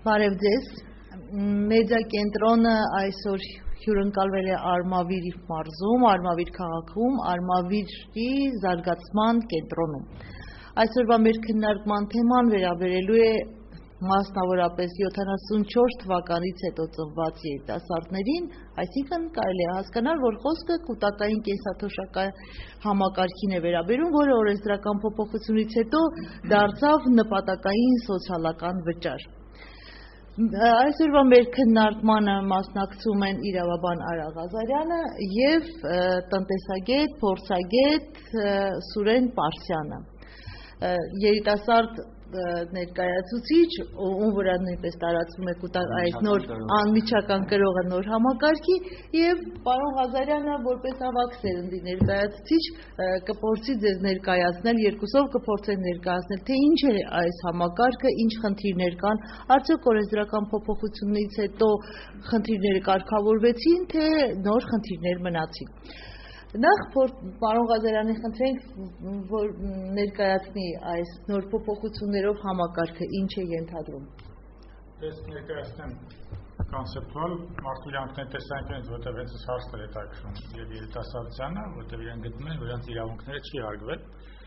Բարև ձեզ, մեդիա կենտրոնը այսօր հյուրընկալվել է Արմավիր մարզում, Արմավիր քաղաքում, Արմավիրի զարգացման կենտրոնում։ Այսօրվա մեր քննարկման թեման վերաբերելու է մասնավորապես 74 թվականից հետո ծնված երիտասարդներին, այսինքն կարելի է հասկանալ, որ խոսքը կուտակային կենսաթոշակային համակարգին է վերաբերում, որը օրենսդրական փոփոխությունից հետո դարձավ նպատակային սոցիալական վճար։ Այսօրվա մեր քննարկմանը մասնակցում են իրավաբան Արա Ղազարյանը եւ տնտեսագետ, փորձագետ Սուրեն Պարսյանը։ Երիտասարդ ներկայացուցիչ, ում վրա նույնպես տարածվում է այս նոր անմիջական կրողը նոր համակարգի եւ պարոն Ղազարյանը որպես ավագ սերնդի ներկայացուցիչ կփորձի ձեզ ներկայացնել, երկուսով կփորձեն ներկայացնել, թե ինչ է այս համակարգը, ինչ խնդիրներ կան, արդյոք օրենսդրական փոփոխությունից հետո խնդիրները կարգավորվեցին, թե նոր խնդիրներ մնացին։ Նախ պարոն Ղազարյանի խնդրենք, որ ներկայացնի այս նոր փոփոխություններով համակարգը ինչ է ենթադրում։ Ես ներկայացնեմ կոնցեպտուալ մարդու իրավունքների տեսանկյունից, որտեղ հենց հարցը հետաքրքրում եւ երիտասարդությանը, որտեղ իրեն գտնում են, որ իրենց իրավունքները չի հարգվել։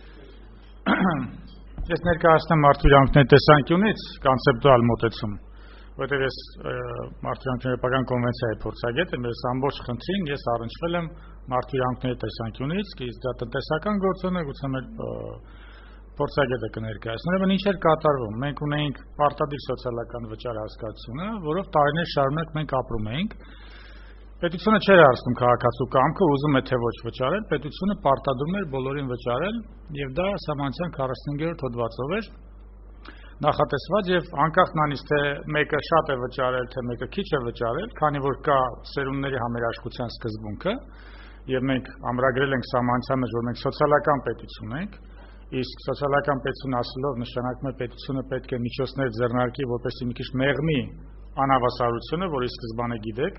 Ես ներկայացնեմ մարդու իրավունքների տեսանկյունից կոնցեպտուալ մոտեցում, որտեղ ես մարդու իրավունքների պետական կոնվենցիայի փորձագետ եմ, ես ամբողջ խնդրին ես առնչվել եմ մարդու իրավունքների տեսանկյունից, իսկ դա տնտեսական գործոն է, գուցե մեր փորձագետը կներկայացնի, ուրեմն ինչ էր կատարվում։ Մենք ունեինք պարտադիր սոցիալական վճար հասկացությունը, որով տարիներ շարունակ մենք ապրում էինք։ Պետությունը չէր հարցնում քաղաքացու կամքը, ուզում է թե ոչ վճարել, պետությունը պարտադրում էր բոլորին վճարել, եւ դա Սահմանության 45-րդ հոդվածով էր նախատեսված եւ անկախ նրանից թե մեկը շատ է վճարել, թե մեկը քիչ է վճարել, քանի որ կա սերունդների համերաշխության սկզբունքը, եւ մենք ամրագրել ենք Սահմանության մեջ, որ մենք սոցիալական պետություն ենք, իսկ սոցիալական պետություն ասելով նշանակում է պետությունը պետք է միջոցներ ձեռնարկի, որպեսզի մի քիչ մեղմի անհավասարությունը, որի սկզբանը գիտեք։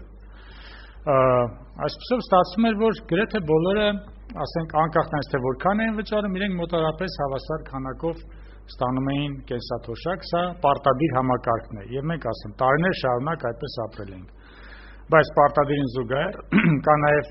Այսպեսով ստացվում էր, որ գրեթե բոլորը, ասենք անկախ նրանից թե որքան են վճարում, իրենք մոտավորապես հավասար քանակով ստանում էին կենսաթոշակ, սա պարտադիր համակարգն է, եւ մենք ասեմ, տարիներ շարունակ այդպես ապրել ենք։ Բայց պարտադիրին զուգահեռ կա նաեւ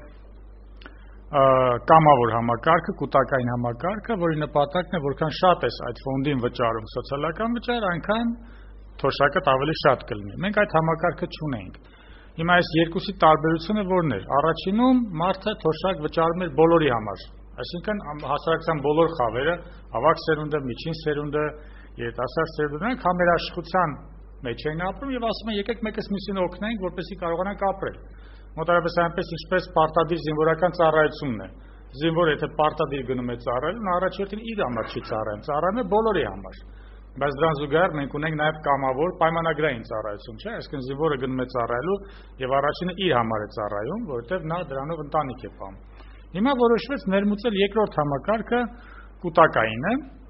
կամավոր համակարգը, կուտակային համակարգը, որի նպատակն է, որքան շատ ես այդ ֆոնդին վճարում սոցիալական վճար, այնքան թոշակդ ավելի շատ կլինի։ Մենք այդ համակարգը չունենք։ Հիմա այս երկուսի տարբերությունը որն էր։ Առաջինում մարդը թոշակ վճարում էր բոլորի համար, այսինքն հասարակության բոլոր խավերը, ավագ սերունդը, միջին սերունդը, երիտասարդ սերունդը, նրանք համերաշխության մեջ էին ապրում եւ ասում են եկեք մեկս մյուսին օգնենք, որպեսզի կարողանանք ապրել։ Մոտավորապես այնպես ինչպես պարտադիր զինվորական ծառայությունն է։ Զինվորը եթե պարտադիր գնում է ծառայել, նա առաջորդին իր համար չի ծառայում, ծառայում է բոլորի համար։ Բայց դրան զուգահեռ մենք ունենք նաև կամավոր պայմանագրային ծառայություն, չէ՞, այսինքն զինվորը գնում է ծառայելու եւ առաջինը իր համար է ծառայում, որովհետեւ նա դրանով ընտանիք է պահում։ Հիմա որոշվեց ներմուծել երկրորդ համակարգը կուտակայինը,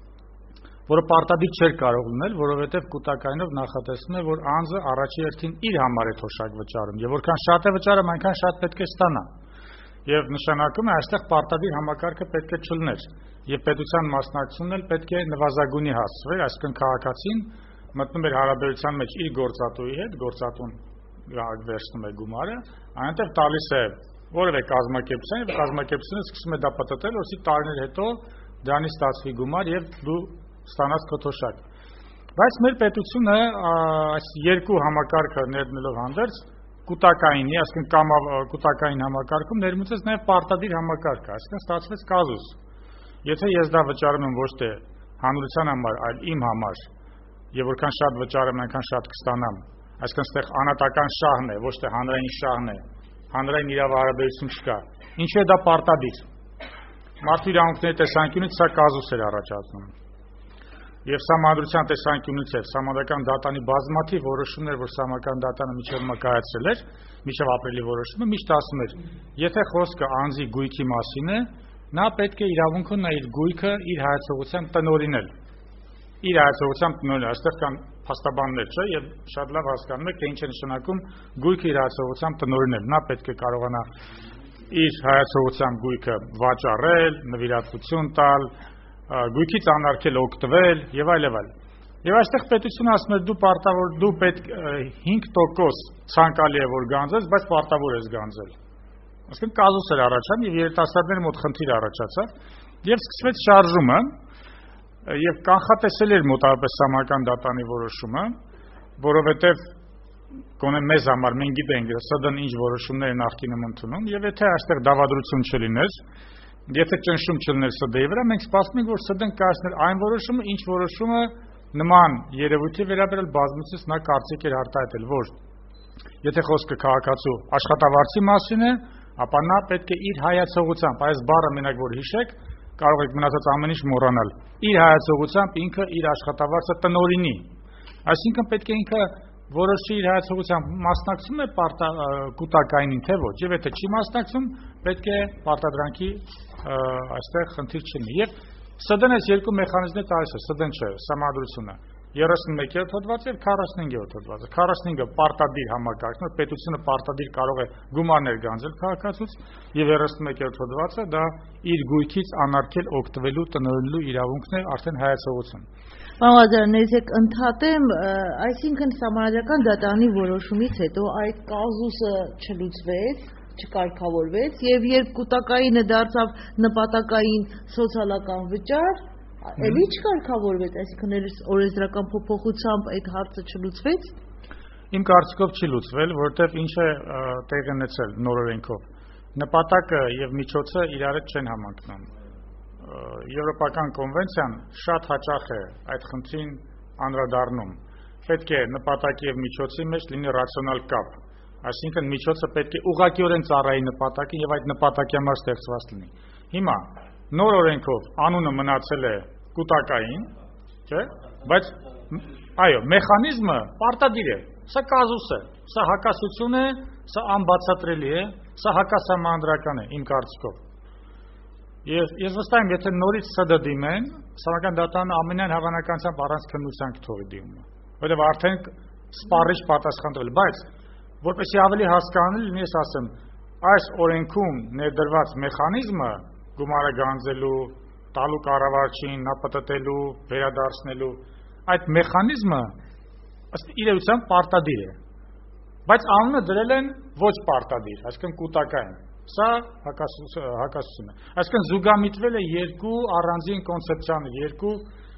որը պարտադիր չէր կարող լինել, որովհետև կուտակայինով նախատեսվում է, որ անձը առաջի հերթին իր համար է թոշակ վճարում, եւ որքան շատ է վճարում, այնքան շատ պետք է ստանա։ Եվ նշանակում է այստեղ պարտադիր համակարգը պետք է չլներ, եւ պետության մասնակցությունն էլ պետք է նվազագույնի հասցվեր, այսինքն քաղաքացին մտնում էր հարաբերության մեջ իր գործատուի հետ, գործատուն վերցնում է գումարը, այնտեղ տալիս է որևէ կազմակերպություն, եւ կազմակերպությունը սկսում է դա պատտել, որովհետեւ տարիներ հետո դրանից ստացվի գումար եւ դու ստանաս քո թոշակ։ Բայց մեր պետությունը այս երկու համակարգը ներդնելով հանդերձ կուտակայինի, այսինքն կուտակային համակարգում ներմուծեց նաև պարտադիր համակարգը, այսինքն ստացվեց կազուս։ Եթե ես դա վճարում եմ ոչ թե հանրության համար, այլ իմ համար, եւ որքան շատ վճարեմ, այնքան շատ կստանամ, այսինքն այստեղ անատական շահն է, ոչ թե հանրային շահն է, հանրային իրավահարաբերություն չկա։ Ինչու է դա պարտադիր։ Մարդու իրավունքների տեսանկյունից սա կազուս էր առաջացնում։ Եվ սահմանադրության տեսանկյունից էր սահմանադրական դատանի բազմաթիվ որոշումներ, որ սահմանադրական դատանը միջև կայացրել էր, միջև ապրիլի որոշումը, միշտ ասում էր, եթե խոսքը անձի գույքի մասին է, նա պետք է իրավունք ունենա իր գույքը իր հայացողությամբ տնօրինել։ Իր հայացողությամբ տնօրինել, այստեղ կան փաստաբաններ, չէ՞, եւ շատ լավ հասկանում եք, թե ինչ է նշանակում գույքը իր հայացողությամբ տնօրինել։ Նա պետք է կարողանա իր հայացողությամբ գույքը վաճառել, նվիրատվություն տալ, գույքից անարգել օգտվել եւ այլ եւ այլ։ Եվ այստեղ պետությունը ասում է դու պարտավոր դու պետք 5% ցանկալի է որ գանձես, բայց պարտավոր ես գանձել։ Այսինքն կազուս էր առաջան եւ երիտասարդների մոտ խնդիր առաջացավ եւ սկսվեց շարժումը եւ կանխատեսել էր մոտավորապես Սահմանադրական դատարանի որոշումը, որովհետեւ գոնե մեզ համար մենք գիտենք ՍԴ-ն ինչ որոշումներ է նախկինում ընդունում եւ եթե այստեղ դավադրություն չլիներ, եթե ճնշում չլիներ ՍԴ-ի վրա, մենք սպասում ենք որ ՍԴ-ն կայացներ այն որոշումը, ինչ որոշումը նման երևույթի վերաբերյալ բազմիցս նա կարծիք էր արտահայտել, որ եթե խոսքը քաղաքացու աշխատավարձի մասին է, ապա նա պետք է իր հայացողությամբ, այս բառը մենակ որ հիշեք, կարող եք մնացած ամեն ինչ մոռանալ, իր հայացողությամբ ինքը իր աշխատավարձը տնօրինի, այսինքն պետք է ինքը որոշի իր հայացողությամբ մասնակցում է կուտակայինին, թե ոչ, եւ եթե չի մասնակցում, պետք է պարտադրանքի այստեղ խնդիր չլինի։ Եվ ՍԴ-ն այս երկու մեխանիզմներ տալիս է, ՍԴ-ն չէ, Սահմանադրությունը 31-րդ հոդվածը եւ 45-րդ հոդվածը։ 45-ը պարտադիր համակարգն է, պետությունը պարտադիր կարող է գումարներ գանձել քաղաքացուց եւ 31-րդ հոդվածը դա իր գույքից անարգել օգտվելու տնօրինելու իրավունքն է, արդեն հայացողություն։ Պարոն եք ընդհատեմ, այսինքն Սահմանադրական դատարանի որոշումից հետո այդ կազուսը չլուծվեց, չկարգավորվեց եւ երբ կուտակայինը դարձավ նպատակային սոցիալական վճար, էլի չկարգավորվեց, այսինքն օրենսդրական փոփոխությամբ այդ հարցը չլուծվեց։ Իմ կարծիքով չի լուծվել, որովհետեւ ինչ է տեղի ունեցել նոր օրենքով։ Նպատակը եւ միջոցը իրար չեն համընկնում։ Եվրոպական կոնվենցիան շատ հաճախ է այդ խնդրին անդրադառնում։ Պետք է նպատակի եւ միջոցի մեջ լինի ռացիոնալ կապ, այսինքն միջոցը պետք է ուղղակիորեն ծառայի նպատակին եւ այդ նպատակի համար ստեղծված լինի։ Հիմա նոր օրենքով անունը մնացել է կուտակային, չէ՞, բայց այո, մեխանիզմը պարտադիր է։ Սա կազուս է, սա հակասություն է, սա անբացատրելի է, սա հակասահմանադրական է իմ կարծիքով։ Եվ ես վստահ եմ, եթե նորից ՍԴ դիմեն, Սահմանադրական դատարանը ամենայն հավանականությամբ առանց քննության կթողի դիմումը, որովհետև արդեն սպառիչ պատասխան տվել, բայց որպեսզի ավելի հասկանալի լինի, ես ասեմ, այս օրենքում ներդրված մեխանիզմը գումարը գանձելու, տալու կառավարչին, նապտտելու, վերադարձնելու, այդ մեխանիզմը ըստ իրականության պարտադիր է, բայց անունը դրել են ոչ պարտադիր, այսինքն կուտակային։ Սա հակասություն է։ Այսինքն զուգամիտրվել է երկու առանձին կոնցեպցիաներ, երկու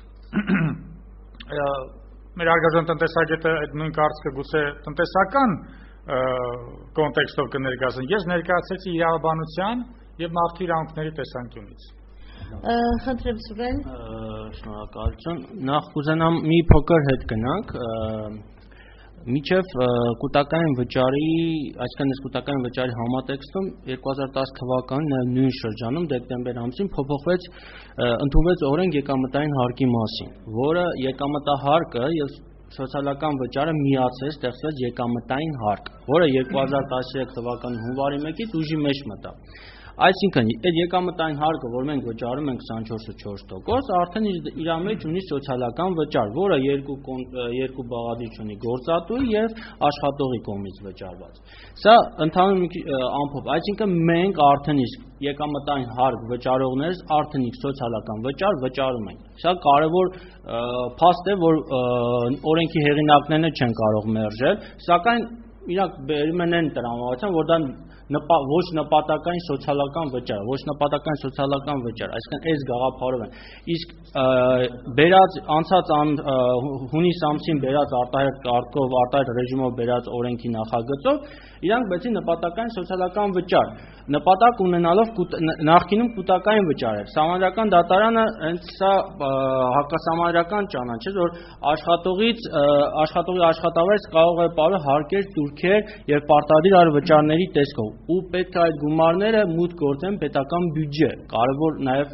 մեր արգաժան տնտեսագետը այդ նույն կարծիքը գուցե տնտեսական կոնտեքստով կներկայացնի։ Ես ներկայացրեցի իրավաբանության եւ մարդու իրավունքների տեսանկյունից։ Խնդրեմ Սուրեն։ Շնորհակալություն։ Նախ կուզենամ մի փոքր հետ գնանք Միջև կուտակային վճարի, այսինքն այս կուտակային վճարի համատեքստում 2010 թվականին նույն շրջանում դեկտեմբեր ամսին փոփոխվեց ընդունվեց օրենք եկամտային հարկի մասին, որը եկամտահարկը եւ սոցիալական վճարը միացեց, ստեղծվեց եկամտային հարկ, որը 2013 թվականի հունվարի 1-ից ուժի մեջ մտավ։ Այսինքն, այդ եկամտային հարկը, որ մենք վճարում ենք 24%, արդեն իր մեջ ունի սոցիալական վճար, որը երկու բաղադրիչ ունի գործատուի եւ աշխատողի կողմից վճարված։ Սա ընդհանուր ամփոփ, այսինքն մենք արդեն իսկ եկամտային հարկ վճարողներս արդեն իսկ սոցիալական վճար վճարում ենք։ Սա կարևոր փաստ է, որ օրենքի հեղինակներն չեն կարող մերժել, սակայն իրանք բերում են այն տրամադրության, որ դա ոչ նպատակային սոցիալական վճար, ոչ նպատակային սոցիալական վճար, այսինքն այս գաղափարով են։ Իսկ բերած անցած հունիս ամսին բերած արտահայտ կարգով, արտահայտ ռեժիմով բերած օրենքի նախագծով իրանք բեցին նպատակային սոցիալական վճար, նպատակ ունենալով նախկինում կուտակային վճար էր։ Սահմանադրական դատարանը հենց սա հակասահմանադրական ճանաչ է, որ աշխատողի աշխատավարձ կարող է պարել հարկեր, տուրքեր եւ պարտադիր վճարների տեսքով ու պետք է այդ գումարները մուտք գործեն պետական բյուջե, կարևոր նաև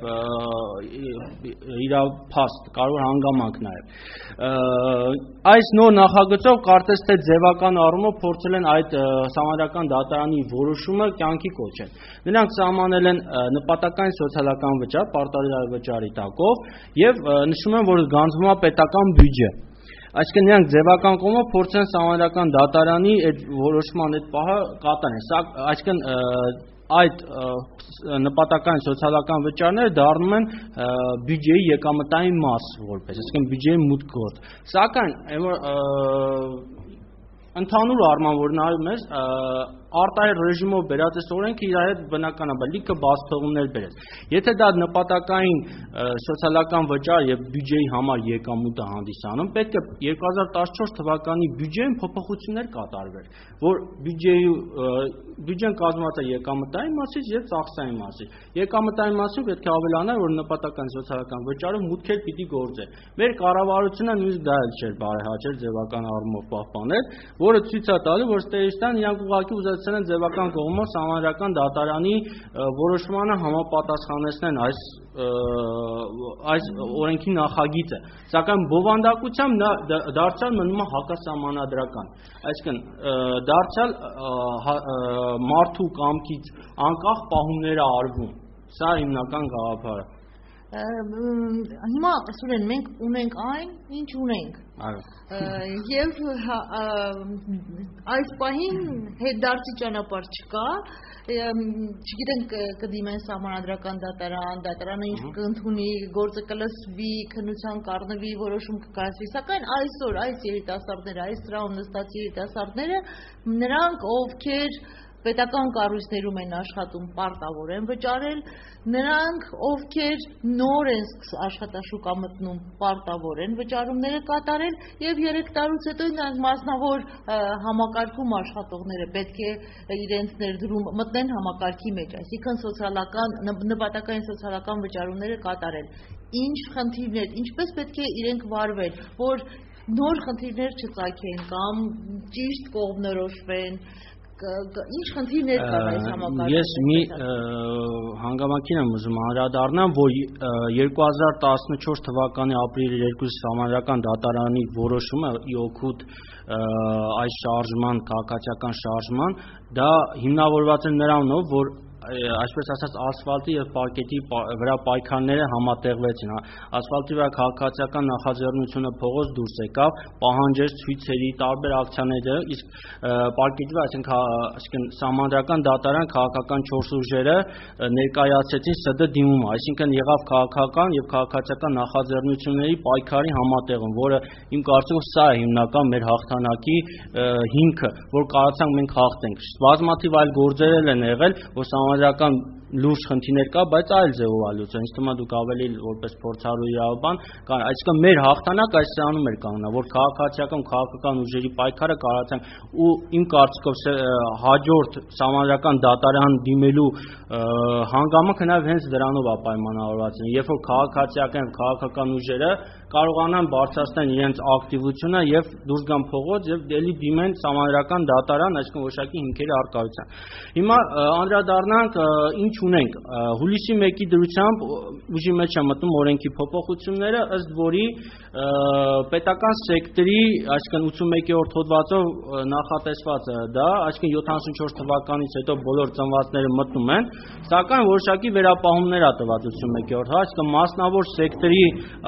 իրավապաստ, կարևոր հանգամանք նաև։ Այս նոր նախագծով կարծես թե ձևական առումով փորձել են այդ Սահմանադրական դատարանի որոշումը կյանքի կոչել։ Նրանք սահմանել են նպատակային սոցիալական վճար, պարտադիր վճարի տակով եւ նշում են, որ գանձվում է պետական բյուջե։ Այսինքն նրանք ձևական կողմով փորձեն Սահմանադրական դատարանի այդ որոշման այդ պահը կատարեն։ Սա այսինքն այդ նպատակային սոցիալական վճարները դառնում են բյուջեի եկամտային մաս որպես, այսինքն բյուջեի մուտք գործ։ Սակայն ընդհանուր առման որ նայում ես արտահայտ ռեժիմով բերած այս օրենքը իր հետ բնականաբար լիքը բացթողումներ բերեց։ Եթե դա նպատակային սոցիալական վճար եւ բյուջեի համար եկամուտ է հանդիսանում, պետք է 2014 թվականի բյուջեին փոփոխություններ կատարվեր, որ բյուջեն կազմված է եկամտային մասից եւ ծախսային մասից։ Եկամտային մասում պետք է ավելանա, որ նպատակային սոցիալական վճարով մուտքեր պիտի գործեն։ Մեր կառավարությունը նույնիսկ դա էլ չէր բարեհաճել ձևական առումով պահպանել, որը ցույց է տալու, որ Ստեյստան իրանք ուղղակի ուզեցել են ձևական կողմով Սահմանադրական դատարանի որոշմանը համապատասխանեցնեն այս օրենքի նախագիծը, սակայն բովանդակությամբ նա դարձյալ մնում է հակասահմանադրական, այսինքն դարձյալ մարդու կամքից անկախ պահումներ է արվում, սա հիմնական գաղափարը։ Հիմա Սուրեն մենք ունենք այն, ինչ ունենք։ Եվ այս պահին հետդարձի ճանապարհ չկա, չգիտենք կդիմեն Սահմանադրական դատարանը ինչ կընդունի, գործը կլսվի, քննության կառնվի, որոշում կկայացվի, սակայն այսօր այս երիտասարդները, այս սրահում նստած երիտասարդները, նրանք ովքեր պետական կառույցներում են աշխատում, պարտավոր են վճարել, նրանք, ովքեր նոր են աշխատաշուկա մտնում, պարտավոր են վճարումները կատարել, եւ 3 տարուց հետո նրանք մասնավոր համակարգում աշխատողները պետք է իրենց ներդրում մտնեն համակարգի մեջ, այսինքն սոցիալական նպատակային սոցիալական վճարումները կատարել։ Ինչ խնդիրներ, ինչպես պետք է իրենք վարվել, որ նոր խնդիրներ չծագեն կամ ճիշտ կողմնորոշվեն, ինչ խնդիրներ կան այս համակարգում։ Ես մի հանգամանքին եմ ուզում անդրադառնամ, որ 2014 թվականի ապրիլի 2-ից Սահմանադրական դատարանի որոշումը ի օգուտ այս շարժման, քաղաքացիական շարժման, դա հիմնավորված է նրանով, որ այսպես ասած ասֆալտի եւ պարկետի վրա պայքարները համատեղվեցին, ասֆալտի վրա քաղաքացիական նախաձեռնությունը փողոց դուրս եկավ, պահանջեց ցույցերի, տարբեր ակցիաները, իսկ պարկետի վրա, այսինքն Սահմանադրական դատարան քաղաքական 4 ուժերը ներկայացրեցին ՍԴ դիմումը, այսինքն եղավ քաղաքական եւ քաղաքացիական նախաձեռնությունների պայքարի համատեղում, որը իմ կարծիքով սա է հիմնական մեր հաղթանակի հիմքը, որ կարողացանք մենք հաղթենք։ Բազմաթիվ այլ գործեր են եղել, որ Սահմանադրական լուրջ խնդիրներ կա, բայց այլ ձևով ալուց, ինձ թվում է դուք ավելի որպես փորձառու իրավաբան, այսինքն մեր հաղթանակ այս սրանում էր կանգնա, որ քաղաքական ուժերի պայքարը կարողացանք ու իմ կարծիքով հաջորդ Սահմանադրական դատարան դիմելու հանգամանքը նաև հենց դրանով է պայմանավորված, երբ որ քաղաքական ուժերը կարողանան բարձրացնել իրենց ակտիվությունը եւ դուրս գան փողոց եւ ելի դիմեն Սահմանադրական դատարան, այսինքն որոշակի հիմքերի առկայության։ Հիմա անդրադառնանք ինչ ունենք։ Հուլիսի 1-ի դրությամբ ուժի մեջ է մտնում օրենքի փոփոխությունները, ըստ որի պետական սեկտորի, այսինքն 81-րդ հոդվածով նախատեսված է դա, այսինքն 74 թվականից հետո բոլոր ծնվածները մտնում են, սակայն որոշակի վերապահումներ է տված 81-րդ, այսինքն մասնավոր սեկտորի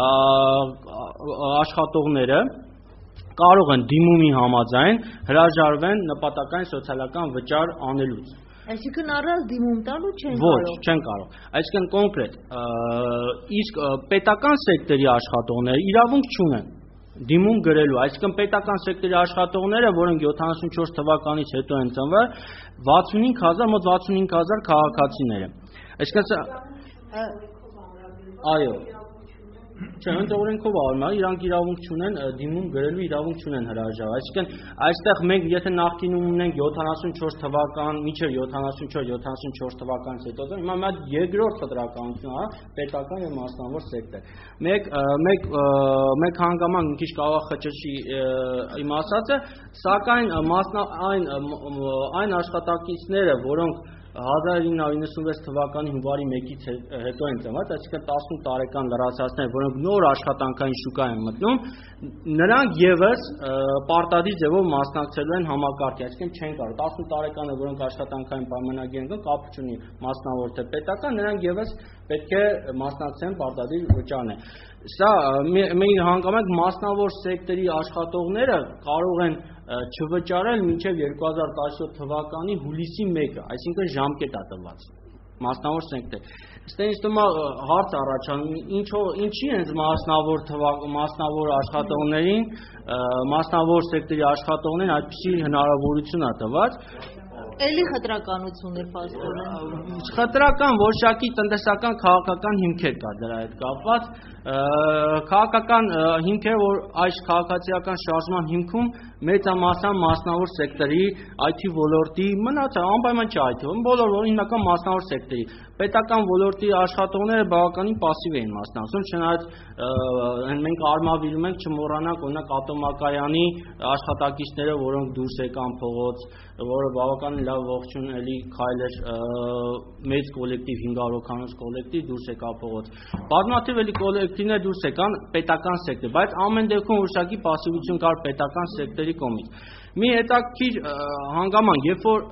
աշխատողները կարող են դիմումի համաձայն հրաժարվեն նպատակային սոցիալական վճար անելուց։ Այսինքն առանց դիմում տալու չեն կարող։ Ոչ, չեն կարող։ Այսինքն կոնկրետ, իսկ պետական սեկտորի աշխատողները իրավունք չունեն դիմում գրելու, այսինքն պետական սեկտորի աշխատողները, որոնք 74 թվականից հետո են ծնվել, 65000, մոտ 65000 քաղաքացիներ են։ Այսինքն այո։ Չէ, հենց օրենքով արվում է, իրանք իրավունք չունեն դիմում գրելու իրավունք չունեն հրաժարվել։ Այսինքն այստեղ մենք եթե նախկինում ունենք 74 թվական, մինչև 74 թվականից հետո, հիմա մի հատ երկրորդ խտրականություն է, պետական եւ մասնավոր սեկտոր։ Մեկ հանգամանք մի քիչ կարող խճճի իմ ասածը, սակայն այն աշխատակիցները, որոնք 1996 թվականի հունվարի 1-ից հետո են ծնված, այսինքն 18 տարեկան լրացածներ, որոնք նոր աշխատանքային շուկա են մտնում, նրանք եւս պարտադիր ձևով մասնակցելու են համակարգի, այսինքն չեն կարող 18 տարեկանները, որոնք աշխատանքային պայմանագիր են, կապ չունի մասնավոր թե պետական, նրանք եւս պետք է մասնակցեն պարտադիր վճարն է։ Սա մենք հանգամանք մասնավոր սեկտորի աշխատողները կարող են չվճարել մինչև 2017 թվականի հուլիսի 1-ը, այսինքն ժամկետ է տված մասնավոր սեկտոր։ Ստե ինձ թվում է հարց առաջանում, ինչի են մասնավոր աշխատողներին, մասնավոր սեկտորի աշխատողներին այդպիսի հնարավորություն է տված։ Էլի խտրականություն է պաստորեն։ Խտրական որոշակի տնտեսական քաղաքական հիմքեր կա դրա հետ կապված, քաղաքական հիմքեր, որ այս քաղաքացիական շարժման հիմքում մեծամասնական մասնավոր սեկտորի, IT ոլորտի, մնացած անպայման չէ IT, բոլոր հիմնական մասնավոր սեկտորի, պետական ոլորտի աշխատողները բավականին պասիվ էին մասնակցում, չնայած մենք արմավիրում ենք չմոռանանք օրինակ Ատոմակայանի աշխատակիցները, որոնք դուրս եկան փողոց, որը բավականին լավ ողջուն էլի քայլ էր մեծ կոլեկտիվ 500 հոգանոց կոլեկտիվ դուրս եկավ փողոց։ Բազմաթիվ էլի կոլեկտիվներ դուրս եկան պետական սեկտոր, բայց ամեն դեպքում որոշակի պասիվություն կար պետական սեկտորի կողմից։ Մի հետաքրքիր հանգամանք, երբ որ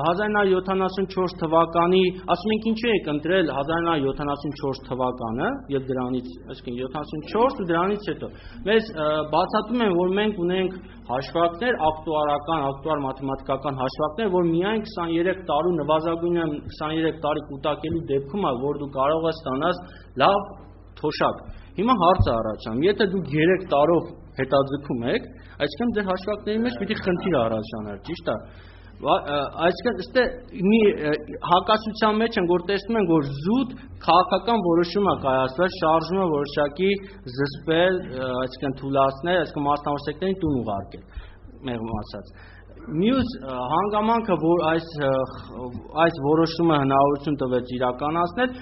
1974 թվականի, ասում ենք ինչու եք ընտրել 1974 թվականը եւ դրանից, այսինքն 74 ու դրանից հետո, մեզ բացատրում են, որ մենք ունենք հաշվարկներ, ակտուար մաթեմատիկական հաշվարկներ, որ միայն 23 տարու նվազագույնը 23 տարի կուտակելու դեպքում է, որ դու կարող ես ստանալ լավ թոշակ։ Հիմա հարցը առաջանում, եթե դուք 3 տարով հետաձգում եք, այսինքն ձեր հաշվարկների մեջ պիտի խնդիր առաջանար, ճիշտ է։ Այսինքն ըստե մի հակասության մեջ են, որ տեսնում են, որ զուտ քաղաքական որոշում է կայացվել, շարժումը որոշակի զսպել, այսինքն թուլացնել, այսինքն մասնավոր սեկտորին տուն ուղարկել, մեղմ ասած։ Մյուս հանգամանքը, որ այս որոշումը հնարավորություն տվեց իրականացնել,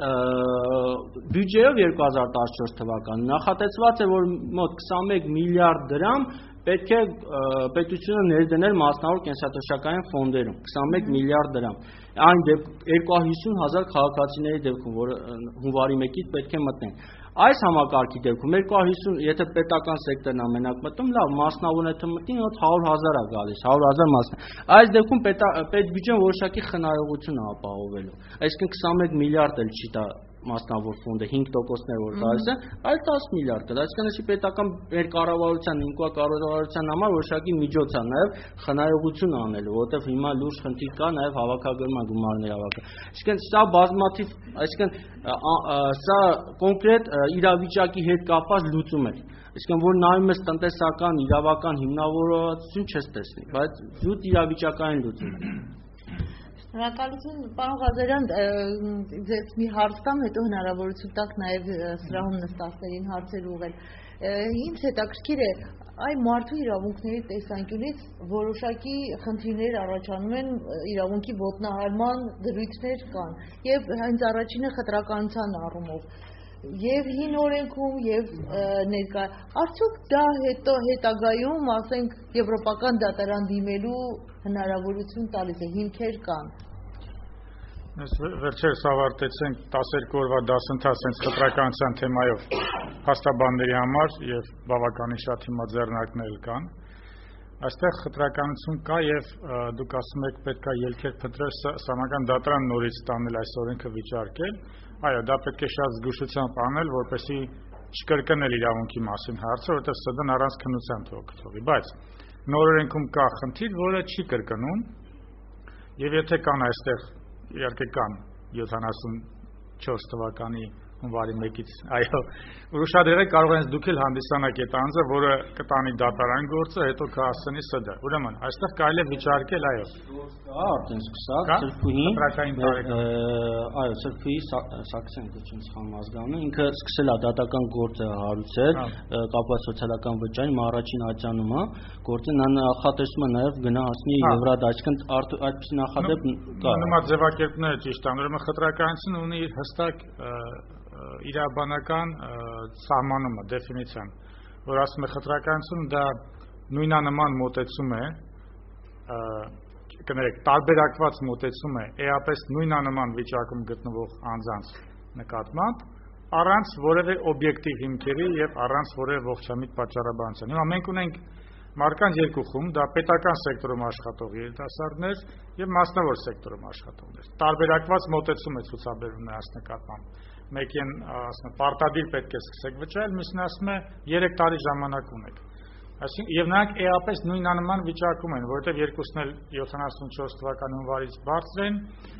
բյուջեով 2014 թվականին նախատեսված է, որ մոտ 21 միլիարդ դրամ պետք է պետությունը ներդներ մասնավոր կենսաթոշակային ֆոնդերում 21 միլիարդ դրամ։ Այն 250,000 քաղաքացիների դեպքում, որ հունվարի 1-ից պետք է մտնեն։ Այս համակարգի դեպքում 250, եթե պետական սեկտորն ամենակ մտնում, լավ, մասնավորն եթե մտնի, 100,000 է գալիս, 100,000 մասն։ Այս դեպքում պետբյուջեն որոշակի խնայողություն է ապահովելու։ Այսինքն 21 միլիարդ էլ չի տա մասնավոր ֆոնդը 5%-ներ որ տալիս է, այլ 10 միլիարդ է։ Այսինքն էսի պետական մեր կառավարության, ինքնա կառավարության համար որոշակի միջոց է նաև խնայողություն անելու, որովհետև հիմա լուրջ խնդիր կա նաև հավաքագրման գումարների հավաքը։ Այսինքն սա բազմաթիվ, այսինքն սա կոնկրետ իրավիճակի հետ կապված լուծում է։ Այսինքն որ նայում ես տնտեսական, իրավական հիմնավորվածություն չես տեսնի, բայց զուտ իրավիճակային լուծում է։ Շնորհակալություն, պարոն Ղազարյան, ձեզ մի հարց տամ, հետո հնարավորություն տաք նաև սրահում նստածներին հարցեր ուղղել։ Ինձ հետաքրքիր է, այ մարդու իրավունքների տեսանկյունից որոշակի խնդիրներ առաջանում են, իրավունքի ոտնահարման դրույթներ կան, եւ հենց առաջինը խտրականության առումով։ Եվ հին օրենքում, եւ ներկա, արդյոք դա հետագայում, ասենք, եվրոպական դատարան դիմելու հնարավորություն տալիս է, հիմքեր կան։ Mēs վերջերս ավարտեցինք 12 օրվա դասընթաց հենց խտրականության թեմայով փաստաբանների համար եւ բավականին շատ հիմա ձեռնարկներ կան։ Այստեղ խտրականություն կա եւ դուք ասում եք պետք է ելքեր փնտրել սահմանական դատարան նորից ստանել այս օրենքը վիճարկել։ Այո, դա պետք է շատ զգուշությամբ անել, որպեսզի չկրկնել իրավունքի մասին հարցը, որովհետեւ ՍԴ-ն առանց քննության թողի, բայց նոր օրենքում կա խնդիր, որը չի կրկնում եւ եթե կան այստեղ իհարկե կան 74 թվականի հունվարի 1-ից, այո, ուշադրեք կարող են դուք էլ հանդիսանաք այդ անձը, որը կտանի դատարան գործը, հետո կհասցնի ՍԴ։ Ուրեմն, այստեղ կարելի է վիճարկել, այո։ Արդեն սկսած, այո, Սրբուհի Սարգսյան գոչում սխալ ազգանունը, ինքը սկսել է դատական գործը հարուցել, կապված սոցիալական վճարի, առաջին ատյանում է, գործը նա նախատեսում է նաև գնահատի Եվրադաշտին, այդպես նախադեպ կա։ Նման ձևակերպները ճիշտ են, ուրեմն խտրականությունը ունի իր հստակ իրավաբանական սահմանումը, դեֆինիցիան, որ ասում է խտրականություն դա նույնանման մոտեցում է, կներեք, տարբերակված մոտեցում է էապես նույնանման վիճակում գտնվող անձանց նկատմամբ, առանց որևէ օբյեկտիվ հիմքերի եւ առանց որևէ ողջամիտ պատճառաբանության։ Հիմա մենք ունենք մարդկանց երկու խումբ, դա պետական սեկտորում աշխատող երիտասարդներ եւ մասնավոր սեկտորում աշխատողներ։ Տարբերակված մոտեցում է ցուցաբերում նրանց նկատմամբ։ մեկին ասում է պարտադիր պետք է սկսեք վճարել, մյուսն ասում է 3 տարի ժամանակ ունեք։ Այսինքն եւ նրանք էապես նույնանման վիճակում են, որովհետեւ երկուսն էլ 74 թվականի հունվարից բարձր են,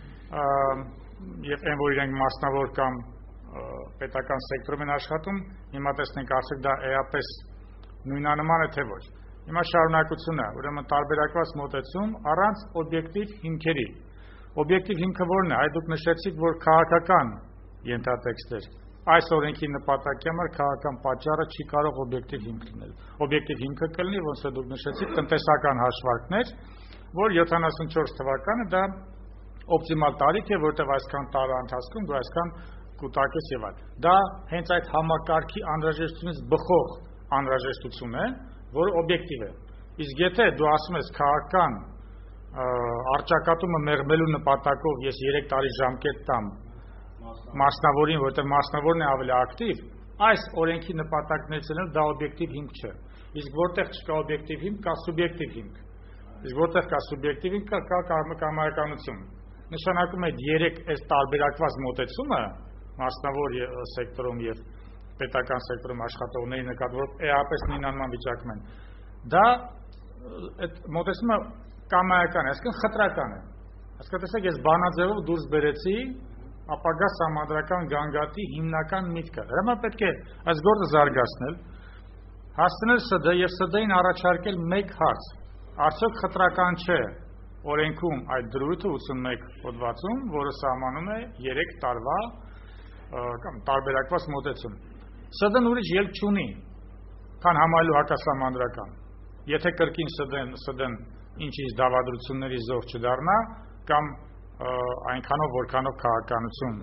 եւ այն որ իրենք մասնավոր կամ պետական սեկտորում են աշխատում, հիմա տեսնենք արդյոք դա էապես նույնանման է թե ոչ։ Հիմա շարունակությունը, ուրեմն տարբերակված մոտեցում առանց օբյեկտիվ հիմքերի։ Օբյեկտիվ հիմքը որն է, այդ դուք նշեցիք, որ քաղաքական ենթատեքստեր։ Այս օրենքի նպատակի համար քաղաքական պատճառը չի կարող օբյեկտիվ հիմք լինել։ Օբյեկտիվ հիմքը կլինի, ոնց որ դուք նշեցիք, տնտեսական հաշվարկներ, որ 74 թվականը դա օպտիմալ տարիք է, որտեղ այսքան տարի ընթացքում դու այսքան կուտակես եւ այլ։ Դա հենց այդ համակարգի անհրաժեշտությունից բխող անհրաժեշտություն է, որը օբյեկտիվ է։ Իսկ եթե դու ասում ես քաղաքական արճակատումը մեղմելու նպատակով ես 3 տարի ժամկետ տամ մասնավորին, որտեղ մասնավորն է ավելի ակտիվ, այս օրենքի նպատակներից էլ դա օբյեկտիվ հիմք չէ։ Իսկ որտեղ չկա օբյեկտիվ հիմք, կա սուբյեկտիվ հիմք։ Իսկ որտեղ կա սուբյեկտիվ հիմք, կա կամայականություն։ Նշանակում է 3 այս տարբերակված մոտեցումը մասնավոր սեկտորում եւ պետական սեկտորում աշխատողների նկատմամբ էապես նույնանման վիճակում են։ Դա այդ մոտեցումը կամայական է, այսինքն խտրական է։ Հասկացեք, ես բանաձևով դուրս բերեցի ապագա համադրական գանգատի հիմնական միտքը։ Հրաման պետք է այս գործը զարգացնել, հասցնել ՍԴ եւ ՍԴ-ին առաջարկել մեկ հարց. արդյոք խտրական չէ օրենքում այդ դրույթը 81 հոդվածում, որը սահմանում է 3 տարվա կամ տարբերակված մոտեցում։ ՍԴ-ն ուրիշ ելք չունի, քան համալու հակասահմանադրական։ Եթե կրկին ՍԴ-ն ինչի դավադրությունների զոհ չդառնա կամ այնքանով որքանով քաղաքականություն։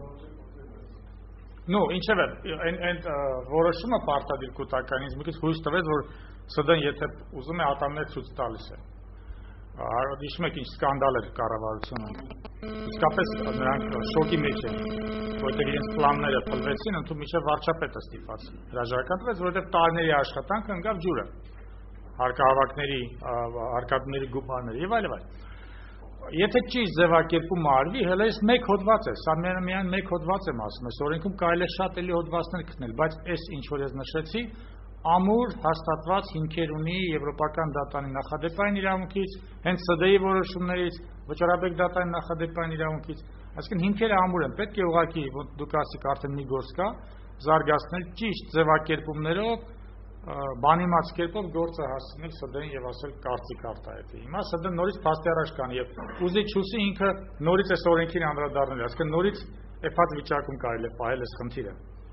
Նո, ինչևէ, այն որոշումը պարտադիր կուտականի ինձ մի քիչ հույս տվեց, որ ՍԴ-ն եթե ուզում է ատամներ ցույց տալիս է։ Հիշում եք ինչ սկանդալ էր կառավարությունը։ Իսկապես նրանք շոկի մեջ են, որտեղ իրենց պլանները փլվեցին, ընդհանուր միջև վարչապետը ստիպված հրաժարական տվեց, որովհետև տարիների աշխատանքը ընկավ ջուրը։ Հարկադուների գումարները եւ այլ։ Եթե ճիշտ ձևակերպումը արվի, հələ այս մեկ հոդված է, սա միայն մեկ հոդված եմ ասում, այս օրենքում կարելի է շատ էլի հոդվածներ գտնել, բայց այս ինչ որ ես նշեցի, ամուր հաստատված հիմքեր ունի Եվրոպական դատանի նախադեպային իրավունքից, հենց ՍԴ-ի որոշումներից, վճարաբեկ դատանի նախադեպային իրավունքից, այսինքն հիմքերը ամուր են, պետք է ուղղակի դուք ասիք արդեն մի գործ կա, զարգացնել ճիշտ ձևակերպումներով, բանիմաց կերպով գործը հասցնել ՍԴ-ին եւ ասել կարծիք արտահայտի։ Հիմա ՍԴ-ն նորից փաստի առաջ կան եւ ուզի չուսի ինքը նորից այս օրենքին անդրադառնել, այսինքն նորից էփած վիճակում կարելի է պահել այս խնդիրը։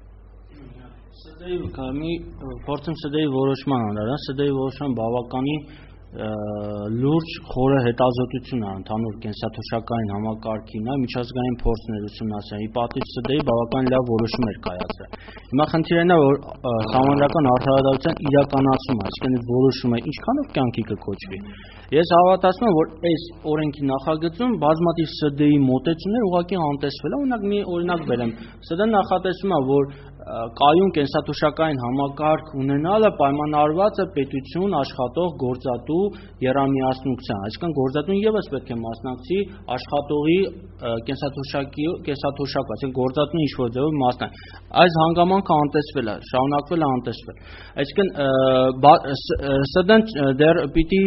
ՍԴ-ի կամի փորձում ՍԴ-ի որոշման անդրադառնալ, ՍԴ-ի որոշման բավականին լուրջ խորը հետազոտություն է ընդհանուր կենսաթոշակային համակարգին, միջազգային փորձներ ուսումնասիրել, ի պատիվ ՍԴ-ի բավական լավ որոշում էր կայացրել։ Հիմա խնդիրն է, որ համանդրական արդարադատության իրականացումը, այսինքն որոշումը ինչքանով կյանքի կկոչվի։ Ես հավատացնում եմ, որ այս օրենքի նախագծում բազմաթիվ ՍԴ-ի մոտեցումներ ուղղակի անտեսվել է, օրինակ մի օրինակ բերեմ, ՍԴ-ն նախատեսում է, որ կայուն կենսաթոշակային համակարգ ունենալը պայմանավորված է պետություն աշխատող գործատու եռամիասնության, այսինքն գործատուն եւս պետք է մասնակցի աշխատողի կենսաթոշակը, այսինքն գործատուն ինչ-որ ձևով մասնակցի։ Այս հանգամանքը անտեսվել է, շարունակվել է անտեսվել։ Այսինքն ՍԴ-ն դեռ պիտի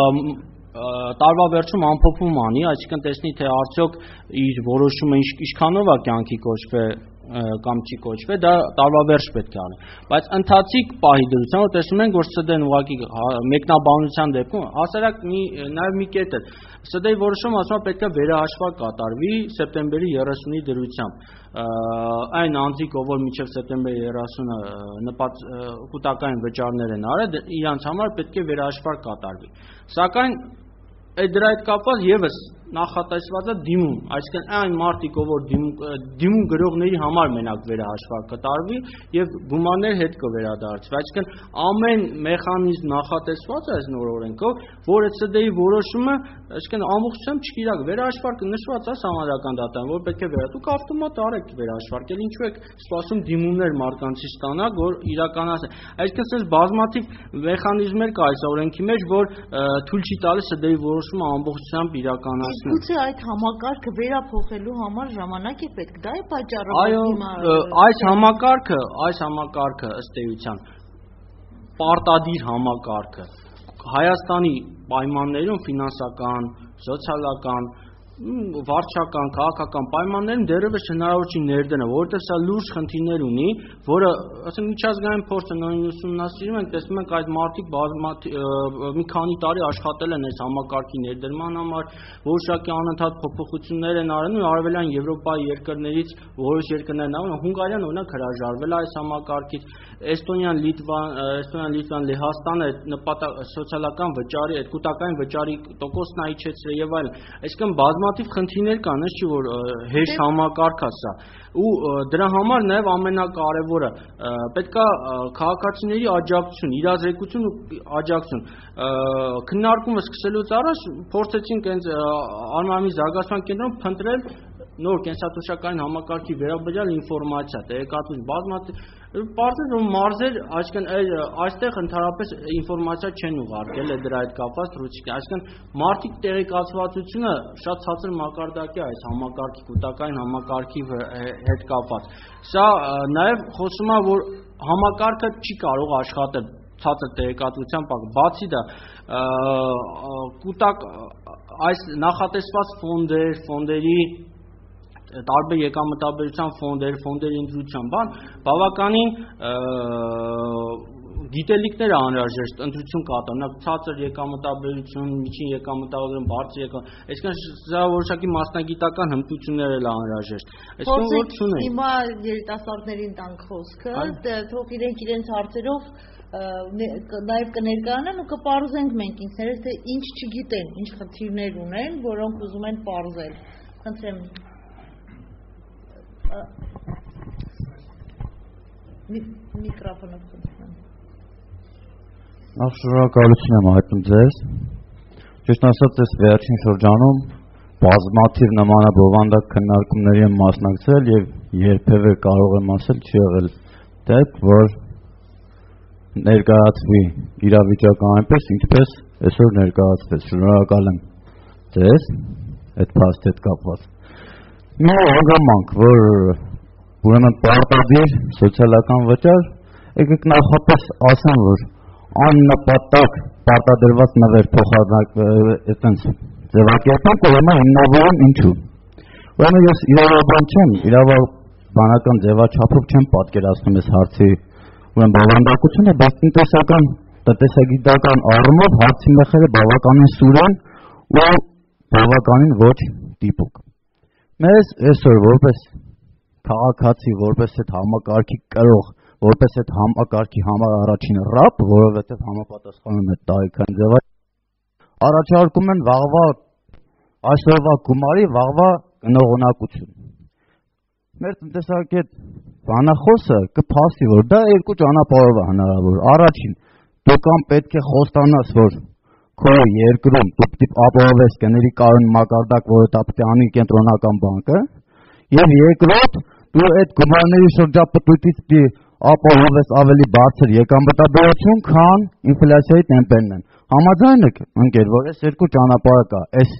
տարվա վերջում ամփոփում անի, այսինքն տեսնի թե արդյոք իր որոշումը ինչքանով է կյանքի կոչվել կամ չի կոչվել, դա տարվա վերջ պետք է անի։ Բայց ընթացիկ պահի դրությամբ տեսնում ենք, որ ՍԴ-ն ուղղակի մեկնաբանության դեպքում հասարակ նաև մի կետ է։ ՍԴ-ի որոշումը ասում է պետք է վերահաշվար կատարվի սեպտեմբերի 30-ի դրությամբ։ Այն անձիկ, ով որ մինչև սեպտեմբերի 30-ը կուտակային վճարներ են արել, իրանց համար պետք է վերահաշվար կատարվի։ Սակայն դրա հետ կապված եւս նախատեսված է դիմում, այսինքն այն մարդիկ, ով որ դիմում գրողների համար մենակ վերահաշվար կատարվի եւ գումարներ հետ կվերադարձվի, այսինքն ամեն մեխանիզմ նախատեսված է այս նոր օրենքով, որ այդ ՍԴ-ի որոշումը, այսինքն ամբողջությամբ չկիրակ վերահաշվար նշված է համանդրական դատան, որ պետք է վերադուք ավտոմատ արեք վերահաշվարկել, ինչու եք սպասում դիմումներ մարկանցի ստանալ, որ իրականացնեն։ Այսինքն sense բազմաթիվ մեխանիզմներ կա այս օրենքի մեջ, որ թույլ չի տալիս ՍԴ-ի որոշումը ամբողջությամբ իրականացնել։ Իսկ գուցե այդ համակարգը վերափոխելու համար ժամանակ է պետք, դա է պատճառը։ Այո, այս համակարգը ըստ էության պարտադիր համակարգը Հայաստանի պայմաններում ֆինանսական, սոցիալական, վարչական, քաղաքական պայմաններում դեռևս հնարավոր չի ներդնել, որովհետև սա լուրջ խնդիրներ ունի, որը, ասենք, միջազգային փորձը նույն ուսումնասիրում ենք, տեսնում ենք այդ մարդիկ մի քանի տարի աշխատել են այս համակարգի ներդրման համար, որոշակի անընդհատ փոփոխություններ են արել, ու արևելյան Եվրոպայի երկրներից որոշ երկրներ նայում, Հունգարիան օրինակ հրաժարվել է այս համակարգից, Էստոնիան, Լիտվան, Լեհաստանը սոցիալական վճարի, այդ կൂട്ടակային վճարի տոկոսն իջեցրել եւ այլն, այսինքն բազմաթիվ խնդիրներ կան, չէ՞ որ հեշտ համակարգ է սա, ու դրա համար նաեւ ամենակարևորը պետքա քաղաքացիների աջակցություն, իրազեկություն ու աջակցություն, քննարկումը սկսելուց առաջ փորձեցինք հենց Արմավիրի զարգացման կենտրոնում փնտրել նոր կենսաթոշակային համակարգի վերաբերյալ ինֆորմացիա, տեղեկատվություն, բազմաթիվ Պարզել որ մարզեր, այսինքն այստեղ ընդհանրապես ինֆորմացիա չեն ուղարկել դրա հետ կապված թռուցիկ, այսինքն մարդիկ տեղեկացվածությունը շատ ցածր մակարդակի է այս համակարգի, կൂട്ടակային համակարգի հետ կապված։ Սա նաև խոսում է, որ համակարգը չի կարող աշխատել ցածր տեղեկատվության պակաս, բացի դա կൂട്ടակ այս նախատեսված ֆոնդերի տարբեր եկամտաբերության ֆոնդերի ընտրության բան բավականին գիտելիքներ անհրաժեշտ ընտրություն կատարել, ցածր եկամտաբերություն, միջին եկամտաբերություն, բարձր եկամտաբերություն, այսինքն սա որոշակի մասնագիտական հմտություններ էլ անհրաժեշտ։ Այսինքն որ չունեն։ Հիմա երիտասարդներին տանք խոսքը, թող իրենք իրենց հարցերով նաև կներկայանան ու կպարզենք մենք ինքներս թե ինչ չգիտեն, ինչ խնդիրներ ունեն, որոնք ուզում են պարզել։ Խնդրեմ Միկրոֆոնով խնդրեմ։ Նախ շնորհակալություն եմ հայտնում ձեզ։ Ճիշտ ասած, այս վերջին շրջանում բազմաթիվ նմանաբովանդակ քննարկումների եմ մասնակցել եւ երբևէ կարող եմ ասել չի եղել դեպք, որ ներկայացվի իրավիճակը այնպես, ինչպես այսօր ներկայացվեց։ Շնորհակալ եմ ձեզ այդ փաստի հետ կապված։ Մի հանգամանք, որ ուրեմն պարտադիր սոցիալական վճար, եկեք նախապես ասեմ, որ աննպատակ պարտադրված նվեր այտենց ձևակերպանք, ուրեմն հիմնավորում ինչու։ Ուրեմն ես իրավաբան չեմ, իրավաբանական ձևաչափով չեմ պատկերացնում այս հարցի ուրեմն բովանդակությունը, բայց տնտեսագիտական առումով հարցի մեխերը բավականին սուր են ու բավականին ոչ դիպուկ։ Մեզ այսօր որպես քաղաքացի, որպես այդ համակարգի կրող, որպես այդ համակարգի համար առաջին ռապ, որովհետև համապատասխանում է տարիքային ձևը, առաջարկում են վաղվա այսօրվա գումարի վաղվա գնողունակություն։ Մեր տնտեսագետ բանախոսը կփաստի, որ դա երկու ճանապարհով է հնարավոր։ Առաջին, դու կամ պետք է խոստանաս, որ քո երկրում դու պետք է ապահովես կների կայուն մակարդակ, որը դա պետք է անի կենտրոնական բանկը, եւ երկրորդ, դու այդ գումարների շրջապտույտից պետք է ապահովես ավելի բարձր եկամտաբերություն, քան ինֆլյացիայի տեմպերն են։ Համաձայն եք, ընկեր, որ այս երկու ճանապարհը կա, այս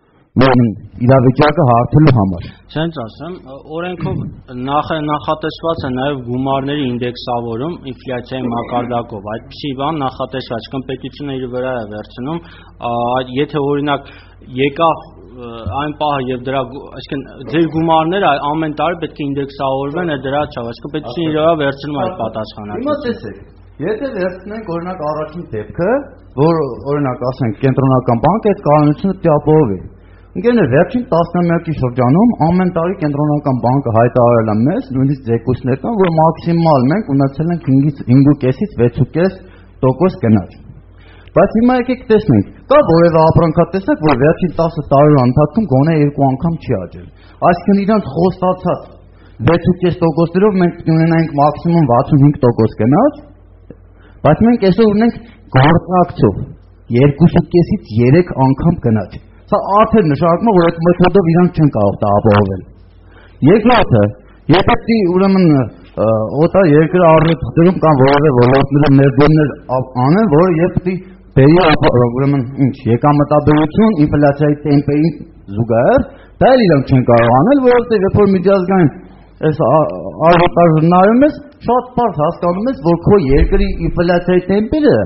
իրավիճակը հարթելու համար։ Չենց ասեմ, օրենքով նախատեսված է նաև գումարների ինդեքսավորում ինֆլյացիայի մակարդակով, այդպիսի բան նախատեսված, պետությունը իր վրա է վերցնում, եթե օրինակ եկավ այն պահը եւ դրա, այսինքն ձեր գումարները ամեն տարի պետք է ինդեքսավորվեն դրա չափ, այսինքն պետությունը իր վրա վերցնում է այդ պատասխանատվությունը։ Հիմա տեսեք, եթե վերցնենք օրինակ առաջին դեպքը, որ օրինակ ասենք կենտրոնական բանկը այդ կայունությունը պետք է ապահովի։ Ընկերներ, վերջին 10-ամյակի շրջանում ամեն տարի կենտրոնական բանկը հայտարարել է մեզ, նույնիսկ ձեռքուսներ կան, որ մաքսիմալ մենք ունեցել ենք 5.5-ից 6.5% գնաճ։ Բայց հիմա եկեք տեսնենք, կա որևէ ապրանքատեսակ, որ վերջին 10 տարվա ընթացքում գոնե 2 անգամ չի աճել։ Այսինքն իրանց խոստացած 6.5%-ով մենք ունենայինք մաքսիմում 65% գնաճ, բայց մենք այսօր ունենք գործակցով 2.5-ից 3 անգամ գնաճ։ Սա արդեն նշանակում է, որ այդ մեթոդով իրանք չեն կարող դա ապահովել։ Երկրորդը, եթե ուրեմն օտար երկրի առնիվ դրում կամ որևէ ոլորտներում ներդրումներ անեն, որը երբ պետք է բերի ուրեմն ինչ եկամտաբերություն ինֆլյացիայի տեմպերին զուգահեռ դա էլ իրանք չեն կարող անել, որովհետև երբ որ միջազգային այս արժեքավոր նայում ես, շատ բարձ հասկանում ես, որ քո երկրի ինֆլյացիայի տեմպերը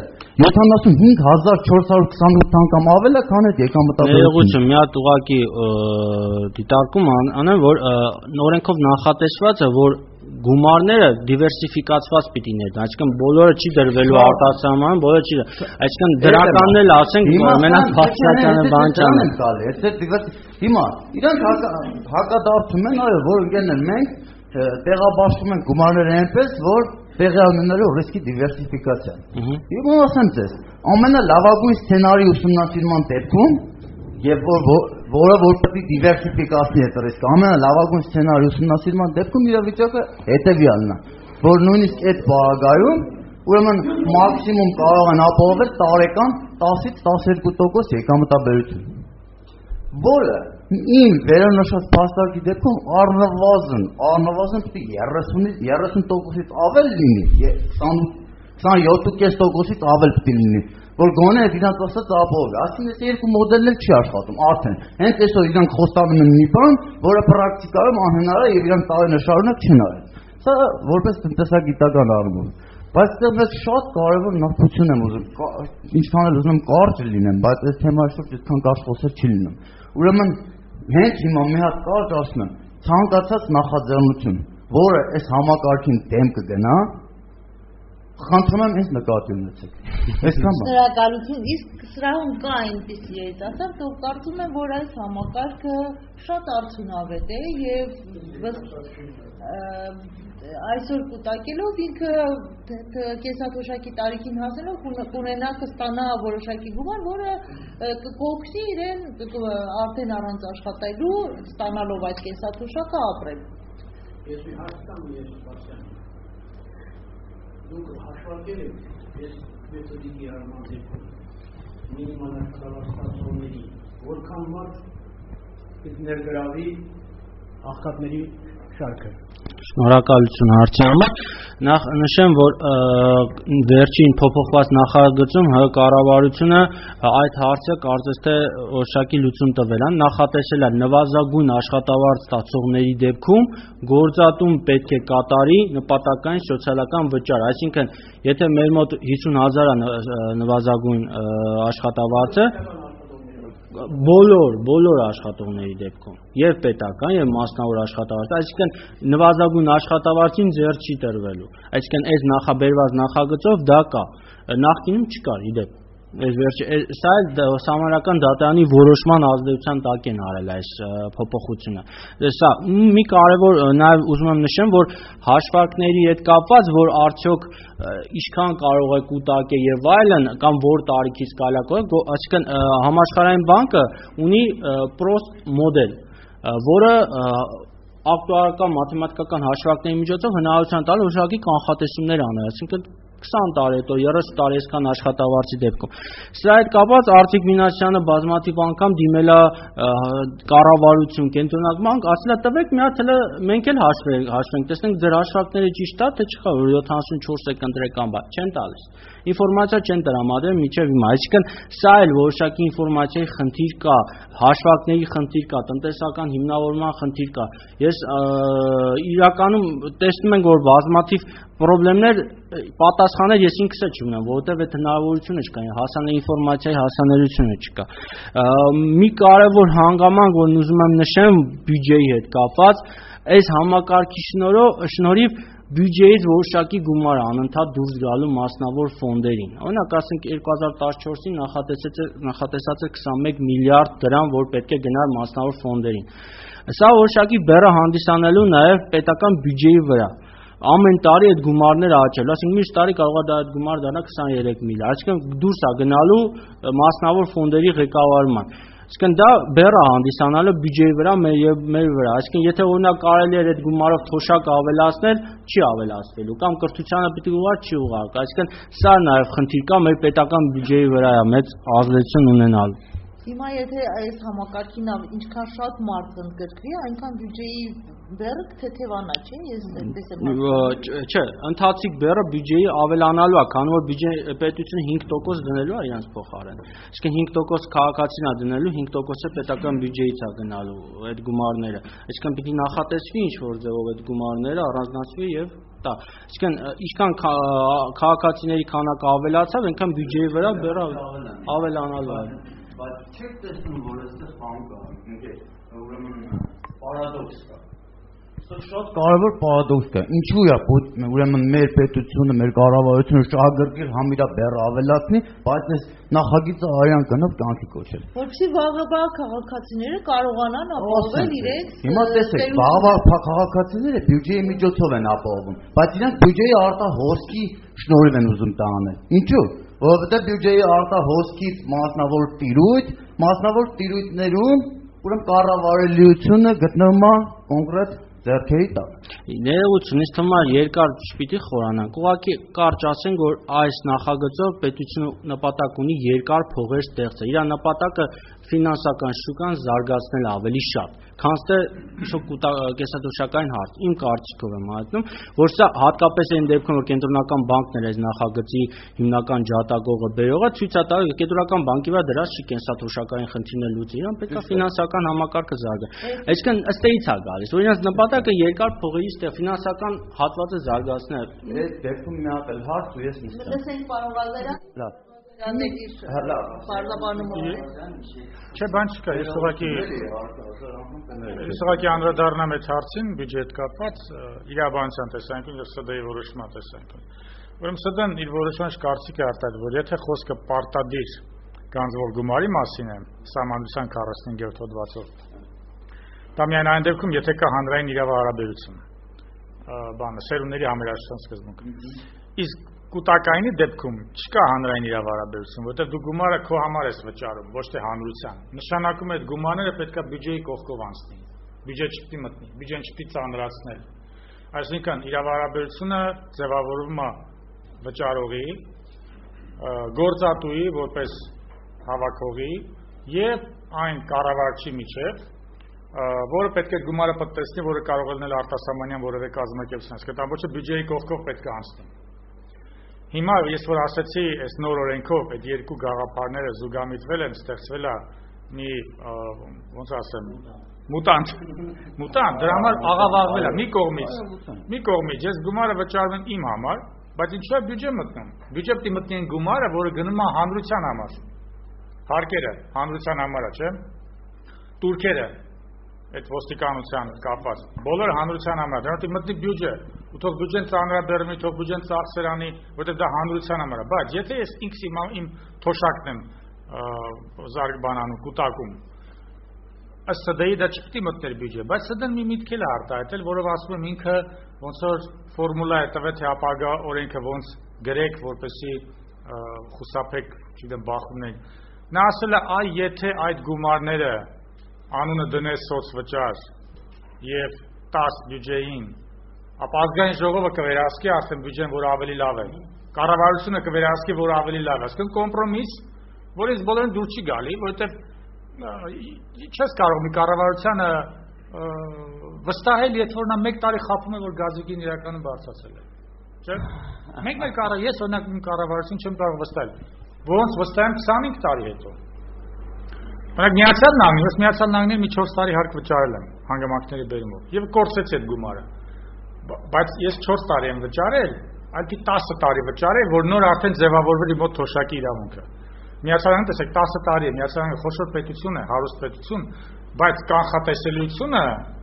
75428 անգամ ավել է, քան այդ եկամտաբերությունը։ Ներողություն, մի հատ ուղղակի դիտարկում անեմ, որ օրենքով նախատեսված է, որ գումարները դիվերսիֆիկացված պիտի ներդրեն, այսինքն բոլորը չի դրվելու արտասահման, բոլորը չի, այսինքն դրականն էլ ասենք մենակ բացասականը բան չանեն։ Հիմա իրանք հակադարձում են, այո, որ ընկերներ մենք տեղաբաշխում ենք գումարները այնպես, որ տեղի ունենալու ռիսկի դիվերսիֆիկացիա։ Հիմա ասեմ ձեզ, ամենալավագույն սցենարի ուսումնասիրման դեպքում եւ որը պետք է դիվերսիֆիկացնի այդ ռիսկը, ամենալավագույն սցենարի ուսումնասիրման դեպքում իրավիճակը հետեւյալն է, որ նույնիսկ այդ բաղագայում ուրեմն մաքսիմում կարող են ապահովել տարեկան 10-ից 12% եկամտաբերություն, որը իմ վերանշած փաստարկի դեպքում առնվազն պիտի 30%-ից ավել լինի, 27.5%-ից ավել պիտի լինի, որ գոնե իրանք ասած ապահովի, այսինքն այս երկու մոդելն էլ չի աշխատում, արդեն հենց այսօր իրանք խոստանում են մի բան, որը պրակտիկայում անհնար է եւ իրանք տարիներ շարունակ չեն արել, սա որպես տնտեսագիտական առումով, բայց դեռ մեծ շատ կարևոր նորություն եմ ուզում, ինչքան էլ ուզում եմ կարճ լինեմ, բայց այս թեմայի շուրջ այդքան կարճ խոսել չի լինում, ուրեմն հենց հիմա մի հատ կարճ ասում եմ, ցանկացած նախաձեռնություն, որը այս համակարգին դեմ կգնա, խնդրում եմ ինձ նկատի ունեցեք։ Այսքան բան։ Շնորհակալություն, իսկ սրահում կա այնպիսի երիտասարդ, ով կարծում է, որ այս համակարգը շատ արդյունավետ է եւ այսօր կուտակելով ինքը կեսաթոշակի տարիքին հասնելով կունենա կստանա որոշակի գումար, որը կօգնի իրեն արդեն առանց աշխատելու ստանալով այդ կեսաթոշակը ապրել։ Ես մի հարց տամ ես Սպասյան։ Դուք հաշվարկել եք այս մեթոդիկի հարմար դեպքում մինիմալ աշխատավարձողների որքան մարդ ներգրավի աղքատների շարքը։ Շնորհակալություն հարցի համար։ Նախ նշեմ, որ վերջին փոփոխված նախագծում ՀՀ կառավարությունը այդ հարցը կարծես թե որոշակի լուծում տվել է, նախատեսել է նվազագույն աշխատավարձ ստացողների դեպքում գործատում պետք է կատարի նպատակային սոցիալական վճար, այսինքն եթե մեր մոտ 50,000 է նվազագույն աշխատավարձը բոլոր աշխատողների դեպքում եւ պետական եւ մասնավոր աշխատավարձ, այսինքն նվազագույն աշխատավարձին ձեռ չի տրվելու, այսինքն այս նախաբերված նախագծով դա կա, նախկինում չկար իդեպ, սա էլ Սահմանադրական դատարանի որոշման ազդեցության տակ են արել այս փոփոխությունը, սա մի կարևոր նաեւ ուզում եմ նշեմ, որ հաշվարկների հետ կապված, որ արդյոք ինչքան կարող է կուտակել եւ այլն կամ որ տարիքից կարելի է, այսինքն համաշխարհային բանկը ունի PROST մոդել, որը ակտուարական մաթեմատիկական հաշվարկների միջոցով հնարավորություն տալու որոշակի կանխատեսումներ անել, այսինքն 20 տարի հետո 30 տարի այսքան աշխատավարձի դեպքում։ Սրա հետ կապված Արծիկ Մինասյանը բազմաթիվ անգամ դիմել է կառավարություն, կենտրոնական բանկ, ասել է տվեք մի հատ հələ մենք էլ հաշվենք, տեսնենք ձեր հաշվարկները ճիշտ է, թե չկա, որ 74 է կընտրական բան, չեն տալիս։ Ինֆորմացիա չեն տրամադրել մինչև հիմա, այսինքն սա էլ որոշակի ինֆորմացիայի խնդիր կա, հաշվարկների խնդիր կա, տնտեսական հիմնավորման խնդիր կա։ Ես իրականում տեսնում ենք, որ բազմաթիվ պրոբլեմներ պատասխանել ես ինքս էլ չունեմ, որովհետև այդ հնարավորությունը չկա, հասանելի ինֆորմացիայի հասանելիությունը չկա։ Մի կարևոր հանգամանք, որ ուզում եմ նշեմ բյուջեի հետ կապված, այս համակարգի շնորհիվ բյուջեից որոշակի գումար անընդհատ դուրս գալու մասնավոր ֆոնդերին։ Օրինակ, ասենք 2014-ին նախատեսած է 21 միլիարդ դրամ, որ պետք է գնար մասնավոր ֆոնդերին։ Սա որոշակի բեռը հանդիսանելու նաև պետական բյուջեի վրա։ Ամեն տարի այդ գումարները աճելու, այսինքն մյուս տարի կարող է դա այդ գումարը դառնա 23 միլիարդ, այսինքն դուրս է գնալու մասնավոր ֆոնդերի ղեկավարման։ Այսինքն դա բեռը հանդիսանալը բյուջեի վրա մեր վրա, այսինքն եթե օրինակ կարելի է այդ գումարով թոշակը ավելացնել, չի ավելացվելու կամ կրթությանը պիտի ուղղար, չի ուղղարկա, այսինքն սա նաև խնդիր կա մեր պետական բյուջեի վրա է մեծ ազդեցություն ունենալու։ Հիմա եթե այս համակարգին ինչքան շատ մարդ ընդգրկվի, այնքան բյուջեի բեռը թեթևանա, չէ՞, ես այդպես եմ չէ, ընթացիկ բեռը բյուջեի ավելանալու է, քանի որ բյուջե պետությունը 5% դնելու է իրենց փոխարեն։ Իսկ 5% քաղաքացին է դնելու, 5%-ը պետական բյուջեից է գնալու այդ գումարները։ Այսինքն պիտի նախատեսվի ինչ-որ ձևով այդ գումարները առանձնացվի եւ տա։ Այսինքն ինչքան քաղաքացիների քանակը ավելացավ, այնքան բյուջեի վրա բեռը ավելանալու է։ Բայց չեք տեսնում, որ այստեղ բան կա, ուրեմն պարադոքս կա։ Սա շատ կարևոր պարադոքս կա։ Ինչու է ուրեմն մեր պետությունը, մեր կառավարությունը շահագրգիռ համիրա բեռը ավելացնի, բայց այս նախագիծը արյան կնով կյանքի կոչել։ Որպեսզի վաղվա քաղաքացիները կարողանան ապահովել իրենց։ Հիմա տեսեք, վաղվա քաղաքացիները բյուջեի միջոցով են ապահովում, բայց իրենք բյուջեի արտահոսքի շնորհիվ են ուզում տանել։ Ինչու՞։ Որովհետև բյուջեի արտահոսքից մասնավոր տիրույթներում ուրեմն կառավարելիությունը գտնվում է կոնկրետ ձեռքերի տակ։ Ներողություն, ինձ թվում է երկար չպիտի խորանանք։ Ուղղակի կարճ ասենք, որ այս նախագծով պետությունը նպատակ ունի երկար փողեր ստեղծել։ Իր նպատակը ֆինանսական շուկան զարգացնել ավելի շատ, քան թե կեսաթոշակային հարց։ Իմ կարծիքով եմ հայտնում, որ սա հատկապես այն դեպքում, որ կենտրոնական բանկն էր այս նախագծի հիմնական ջատագողը բերողը, ցույց է տալիս, որ կենտրոնական բանկի վրա դրած չի կենսաթոշակային խնդիրներ լուծի, իրան պետք է ֆինանսական համակարգը զարգա։ Այսինքն ըստ էից է գալիս, որ իրենց նպատակը երկար փողերի ֆինանսական հատվածը զարգացնել։ Այդ դեպքում մի հատ էլ հարց ու ես նստեմ։ Լսենք պարոն Ղազարյան։ Լավ։ Չէ, բան չկա, ես ուղղակի անդրադառնամ այդ հարցին բյուջեի հետ կապված իրավաբանության տեսանկյուն եւ ՍԴ-ի որոշման տեսանկյուն։ Ուրեմն ՍԴ-ն իր որոշման կարծիք է արտահայտել, որ եթե խոսքը պարտադիր գանձվող գումարի մասին է, Սահմանադրության 45-րդ հոդվածով, դա միայն այն դեպքում, եթե կա հանրային իրավահարաբերություն, սերունդների համերաշխության սկզբունքը։ Իսկ կൂട്ടակայինի դեպքում չկա հանրային իրավահարաբերություն, որտեղ դու գումարը քո համար ես վճարում, ոչ թե հանրության։ Նշանակում է այդ գումարները պետք է բյուջեի կողքով անցնի։ Բյուջե չպիտի մտնի, բյուջեն չպիտի ծանրացնել։ Այսինքն իրավահարաբերությունը ձևավորվում է վճարողի, գործատուի որպես հավաքողի եւ այն կառավարչի միջև, որը պետք է գումարը պատտեսնի, որը կարող է լինել արտասահմանյան որևէ կազմակերպություն, այսինքն ամբողջը բյուջեի կողքով պետք է անցնի։ Հիմա ես որ ասացի, այս նոր օրենքով այդ երկու գաղափարները զուգամիջվել են, ստեղծվել է մի ոնց ասեմ, մուտանտ, դրա համար աղավաղվել է մի կողմից, ես գումարը վճարում եմ իմ համար, բայց ինչու է բյուջե մտնում։ Բյուջե պետք է մտնի այն գումարը, որը գնում է հանրության համար։ Հարկերը հանրության համար է, չէ՞։ Տուրքերը այդ ոստիկանության կապված, բոլորը հանրության համար, դրանք պետք է մտնի բյուջե, ու թող բյուջեն ծանրաբեռնի, թող բյուջեն ծախսերանի, որտեղ դա հանրության համար է, բայց եթե ես ինքս իմ թոշակն եմ զարգբանանում, կուտակում, ըստ ՍԴ-ի դա չպետք է մտներ բյուջե, բայց ՍԴ-ն մի միտք էլ է արտահայտել, որով ասում եմ ինքը ոնց որ ֆորմուլա է տվել, թե ապագա օրենքը ոնց գրեք, որպեսզի խուսափեք, չգիտեմ, բախումներ։ Նա ասել է, այ եթե այդ գումարները անունը դնես սոցվճար եւ 10 բյուջեին, ապա ազգային ժողովը կվերահսկի արդեն բյուջեն, որ ավելի լավ է։ Կառավարությունը կվերահսկի, որ ավելի լավ է։ Այսինքն կոմպրոմիս, որից բոլորին դուր չի գալի, որովհետեւ չես կարող մի կառավարությանը վստահել, եթե որ նա 1 տարի խափում է, որ գազիկին իրականում բարձրացել է։ Չէ՞։ Մենք ես օրինակ իմ կառավարություն չեմ կարող վստահել։ Ոնց վստահեմ 25 տարի հետո։ Օրինակ Միացյալ Նահանգների մի 4 տարի հարկ վճարել եմ հանգամանքների բերումով եւ կորցրեցի այդ գումարը։ Բայց ես 4 տարի եմ վճարել, այլ 10 տարի վճարել, որ նոր արդեն ձևավորվել իմ մոտ թոշակի իրավունքը։ Միացյալ Նահանգները տեսեք 10 տարի է, Միացյալ Նահանգները խոշոր պետություն է, հարուստ պետություն, բայց կանխատեսելիությունը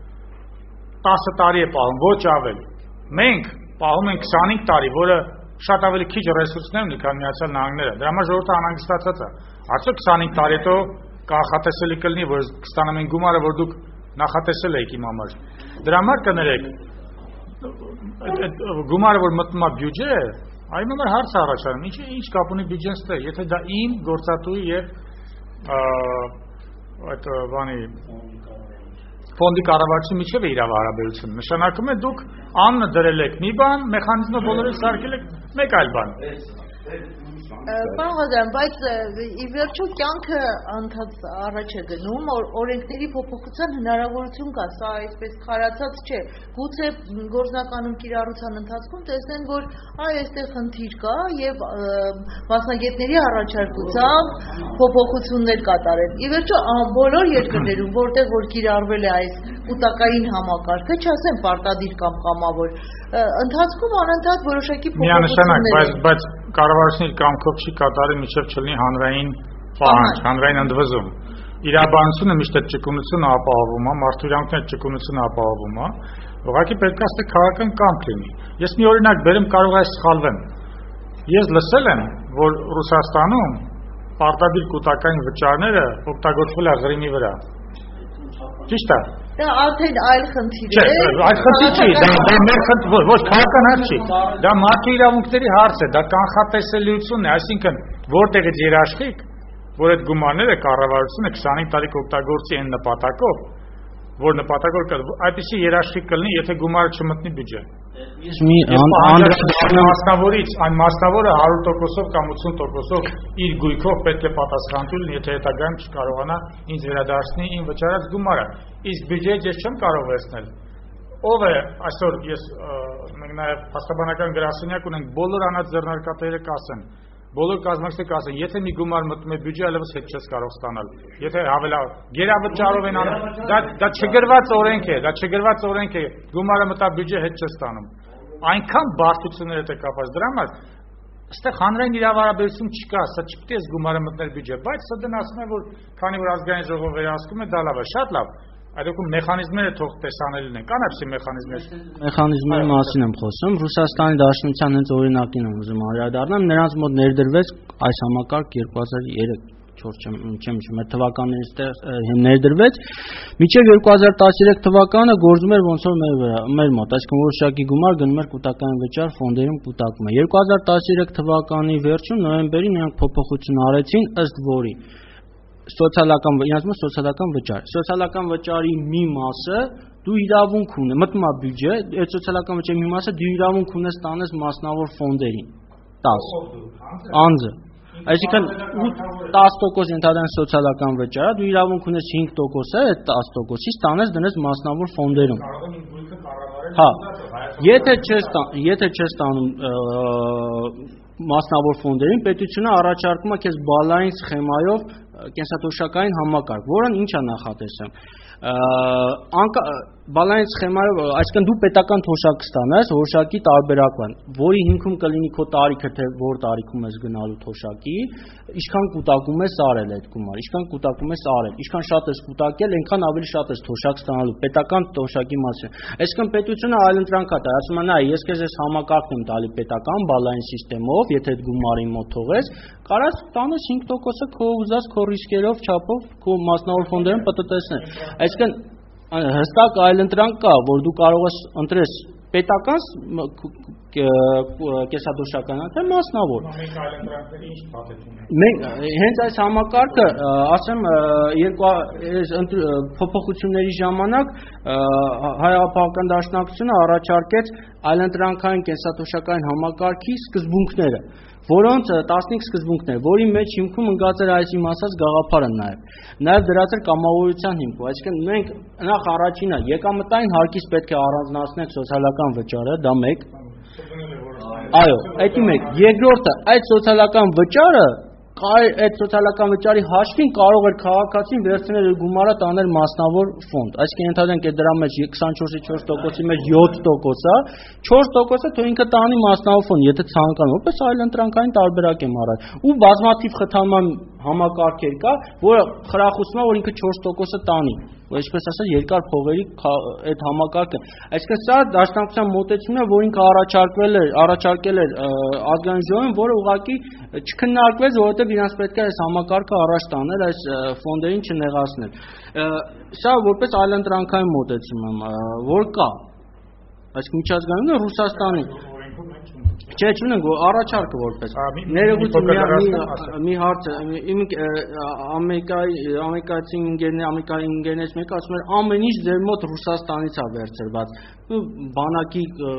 10 տարի է պահում, ոչ ավել։ Մենք պահում ենք 25 տարի, որը շատ ավելի քիչ ռեսուրսներ ունի, քան Միացյալ Նահանգները։ Դրա համար ժողովուրդը անհանգստացած է։ Արդյոք 25 տարի հետո կանխատեսելի կլինի, որ կստանամ այն գումարը, որ դուք նախատեսել եք իմ համար։ Դրա համար կներեք, այդ գումարը, որ մտնում է բյուջե, այն նոմր հարց առաջանում, ինչ կապ ունի բյուջեն ստե, եթե դա իմ գործատուի եւ այդ բանի ֆոնդի կառավարչի միջև է իրավահարաբերություն։ Նշանակում է դուք անունը դրել եք մի բան, մեխանիզմը բոլորը սարքել եք մեկ այլ բան։ Պարոն Ղազարյան, բայց ի վերջո կյանքը առաջ է գնում, օրենքների փոփոխության հնարավորություն կա, սա այսպես քարացած չէ։ Գուցե գործնականում կիրառության ընթացքում տեսնեն, որ այստեղ խնդիր կա եւ մասնագետների առաջարկությամբ փոփոխություններ կատարեն։ Ի վերջո բոլոր երկրներում, որտեղ որ կիրառվել է այս կൂട്ടակային համակարգը, չասեմ պարտադիր կամ կամավոր, ընթացքում անընդհատ որոշակի փոփոխություններ, բայց կառավարությունը կամքով չի կատարի մինչև չլինի հանրային պահանջ, հանրային ընդվզում։ Իրավաբանությունը միշտ այդ ճկունությունը ապահովում է, մարդու իրավունքների ճկունությունը ապահովում է, ուղղակի պետք է այստեղ քաղաքական կամք լինի։ Ես մի օրինակ բերեմ, կարող է սխալվեմ։ Ես լսել եմ, որ Ռուսաստանում պարտադիր կൂട്ടակային վճարները օգտագործվել է Ղրիմի վրա։ Ճիշտ է։ Դա արդեն այլ խնդիր է։ Այլ խնդիր չի, դա մեր խնդիր, ոչ քաղաքական հարց չի։ Դա մարդու իրավունքների հարց է, դա կանխատեսելիությունն է, այսինքն որտեղ է երաշխիք, որ այդ գումարները կառավարությունը 25 տարի կօգտագործի այն նպատակով, որ նպատակով այդպիսի երաշխիք կլինի, եթե գումարը չմտնի բյուջե։ Ես մի մասնավորից, այն մասնավորը 100%-ով կամ 80%-ով իր գույքով պետք է պատասխանատու լինի, եթե հետագայում չկարողանա ինձ վերադարձնի իմ վճարած գումարը։ Իսկ բյուջեից ես չեմ կարող վերցնել։ Ով է այսօր ես մենք նաև փաստաբանական գրասենյակ ունենք, բոլոր անած ձեռնարկատերը կասեն, բոլոր կազմակերպությունները կասեն, եթե մի գումար մտնում է բյուջե, այլևս հետ չես կարող ստանալ։ Եթե գերավճարով են անում, դա չգրված օրենք է, գումարը մտա բյուջե, հետ չես ստանում։ Այնքան բարդություններ հետ է կապված դրա համար, այստեղ հանրային իրավարաբերություն չկա, սա չպետք է գումարը մտնել բյուջե, բայց սա դեն ասում է, որ քանի որ ազգային ժողովը վերահսկում է, դա լավ է, շատ լավ։ Այդ դեպքում մեխանիզմները թող տեսանելի լինեն, կան այդպիսի մեխանիզմներ։ Մեխանիզմների մասին եմ խոսում, Ռուսաստանի Դաշնության հենց օրինակին եմ ուզում անդրադառնալ, նրանց մոտ ներդրվեց այս համակարգ 2003-4 թվականներից ներդրվեց, մինչև 2013 թվականը գործում էր ոնց որ մեր մոտ, այսինքն որոշակի գումար գնում էր կൂട്ടակային վճար ֆոնդերում կൂട്ടակում է։ 2013 թվականի վերջում նոյեմբերին նրանք փոփոխություն արեցին, ըստ որի սոցիալական վճար։ Սոցիալական վճարի մի մասը դու իրավունք ունես, մտնում է բյուջե, այդ սոցիալական վճարի մի մասը դու իրավունք ունես տանես մասնավոր ֆոնդերին։ 10 անձը։ Այսինքն 10% ընդհանրեն սոցիալական վճարը, դու իրավունք ունես 5%-ը, այդ 10%-ից տանես դնես մասնավոր ֆոնդերում։ Հա, եթե չես տանում մասնավոր ֆոնդերին, պետությունը առաջարկում է քեզ բալային սխեմայով կենսաթոշակային համակարգ, որն ինչ է նախատեսում։ Բալային սխեմայով, այսինքն դու պետական թոշակ կստանաս որոշակի տարբերակվան, որի հիմքում կլինի քո տարիքը, թե որ տարիքում ես գնալու թոշակի, ինչքան կուտակում ես արել այդ գումարը, ինչքան շատ ես կուտակել, այնքան ավելի շատ ես թոշակ ստանալու պետական թոշակի մասին։ Այսինքն պետությունը այլընտրանք է տա, ասում է, նայ, ես քեզ այս համակարգն եմ տալի պետական բալային սիստեմով, եթե այդ գումարի մոտ թողես, կարաս տանես 5%-ը քո ուզած քո ռիսկերով, չափով, քո մասնավոր ֆոնդերում պատտեսնել։ Այսինքն հստակ այլընտրանք կա, որ դու կարող ես ընտրես պետական կենսաթոշակային, թե մասնավոր։ Մենք այլընտրանքների ինչ փաթեթ ունենք։ Մենք հենց այս համակարգը, ասեմ, փոփոխությունների ժամանակ Հայ-Ապահովական Դաշնակցությունը առաջարկեց այլընտրանքային կենսաթոշակային համակարգի սկզբունքները, որոնց 15 սկզբունքներ, որի մեջ հիմքում ընկած էր այս իմ ասած գաղափարը նաև դրած էր կամավորության հիմքում, այսինքն մենք նախ առաջինը եկամտային հարկից պետք է առանձնացնենք սոցիալական վճարը, դա մեկ։ Այո, այդ մեկ։ Երկրորդը, այդ սոցիալական վճարը այդ սոցիալական վճարի հաշվին կարող էր քաղաքացին վերցնել գումարը տանել մասնավոր ֆոնդ, այսինքն ընդհանրենք այդ դրա մեջ 24-ից 4%-ի մեջ 7%-ը, 4%-ը թող ինքը տանի մասնավոր ֆոնդ, եթե ցանկանում, որպես այլընտրանքային տարբերակ եմ առել։ Ու բազմաթիվ խթանման համակարգեր կա, որը խրախուսում է, որ ինքը 4%-ը տանի, որ այսպես ասած երկար փողերի այդ համակարգը։ Այսինքն սա դաշնակցության մոտեցումն է, որ ինքը առաջարկել էր ազգային ժողովին, որը ուղղակի չքննարկվեց, որովհետև իրանց պետք է այս համակարգը առաջ տանել, այս ֆոնդերին չնեղացնել։ Սա որպես այլընտրանքային մոտեցում եմ, որ կա։ Այսինքն միջազգային Ռուսաստանի Չէ, չունենք առաջարկը որպես։ Ներողություն, մի հարց իմ ամերիկացի ընկերներից մեկը ասում էր ամեն ինչ ձեր մոտ Ռուսաստանից է վերցրված։ Բանակի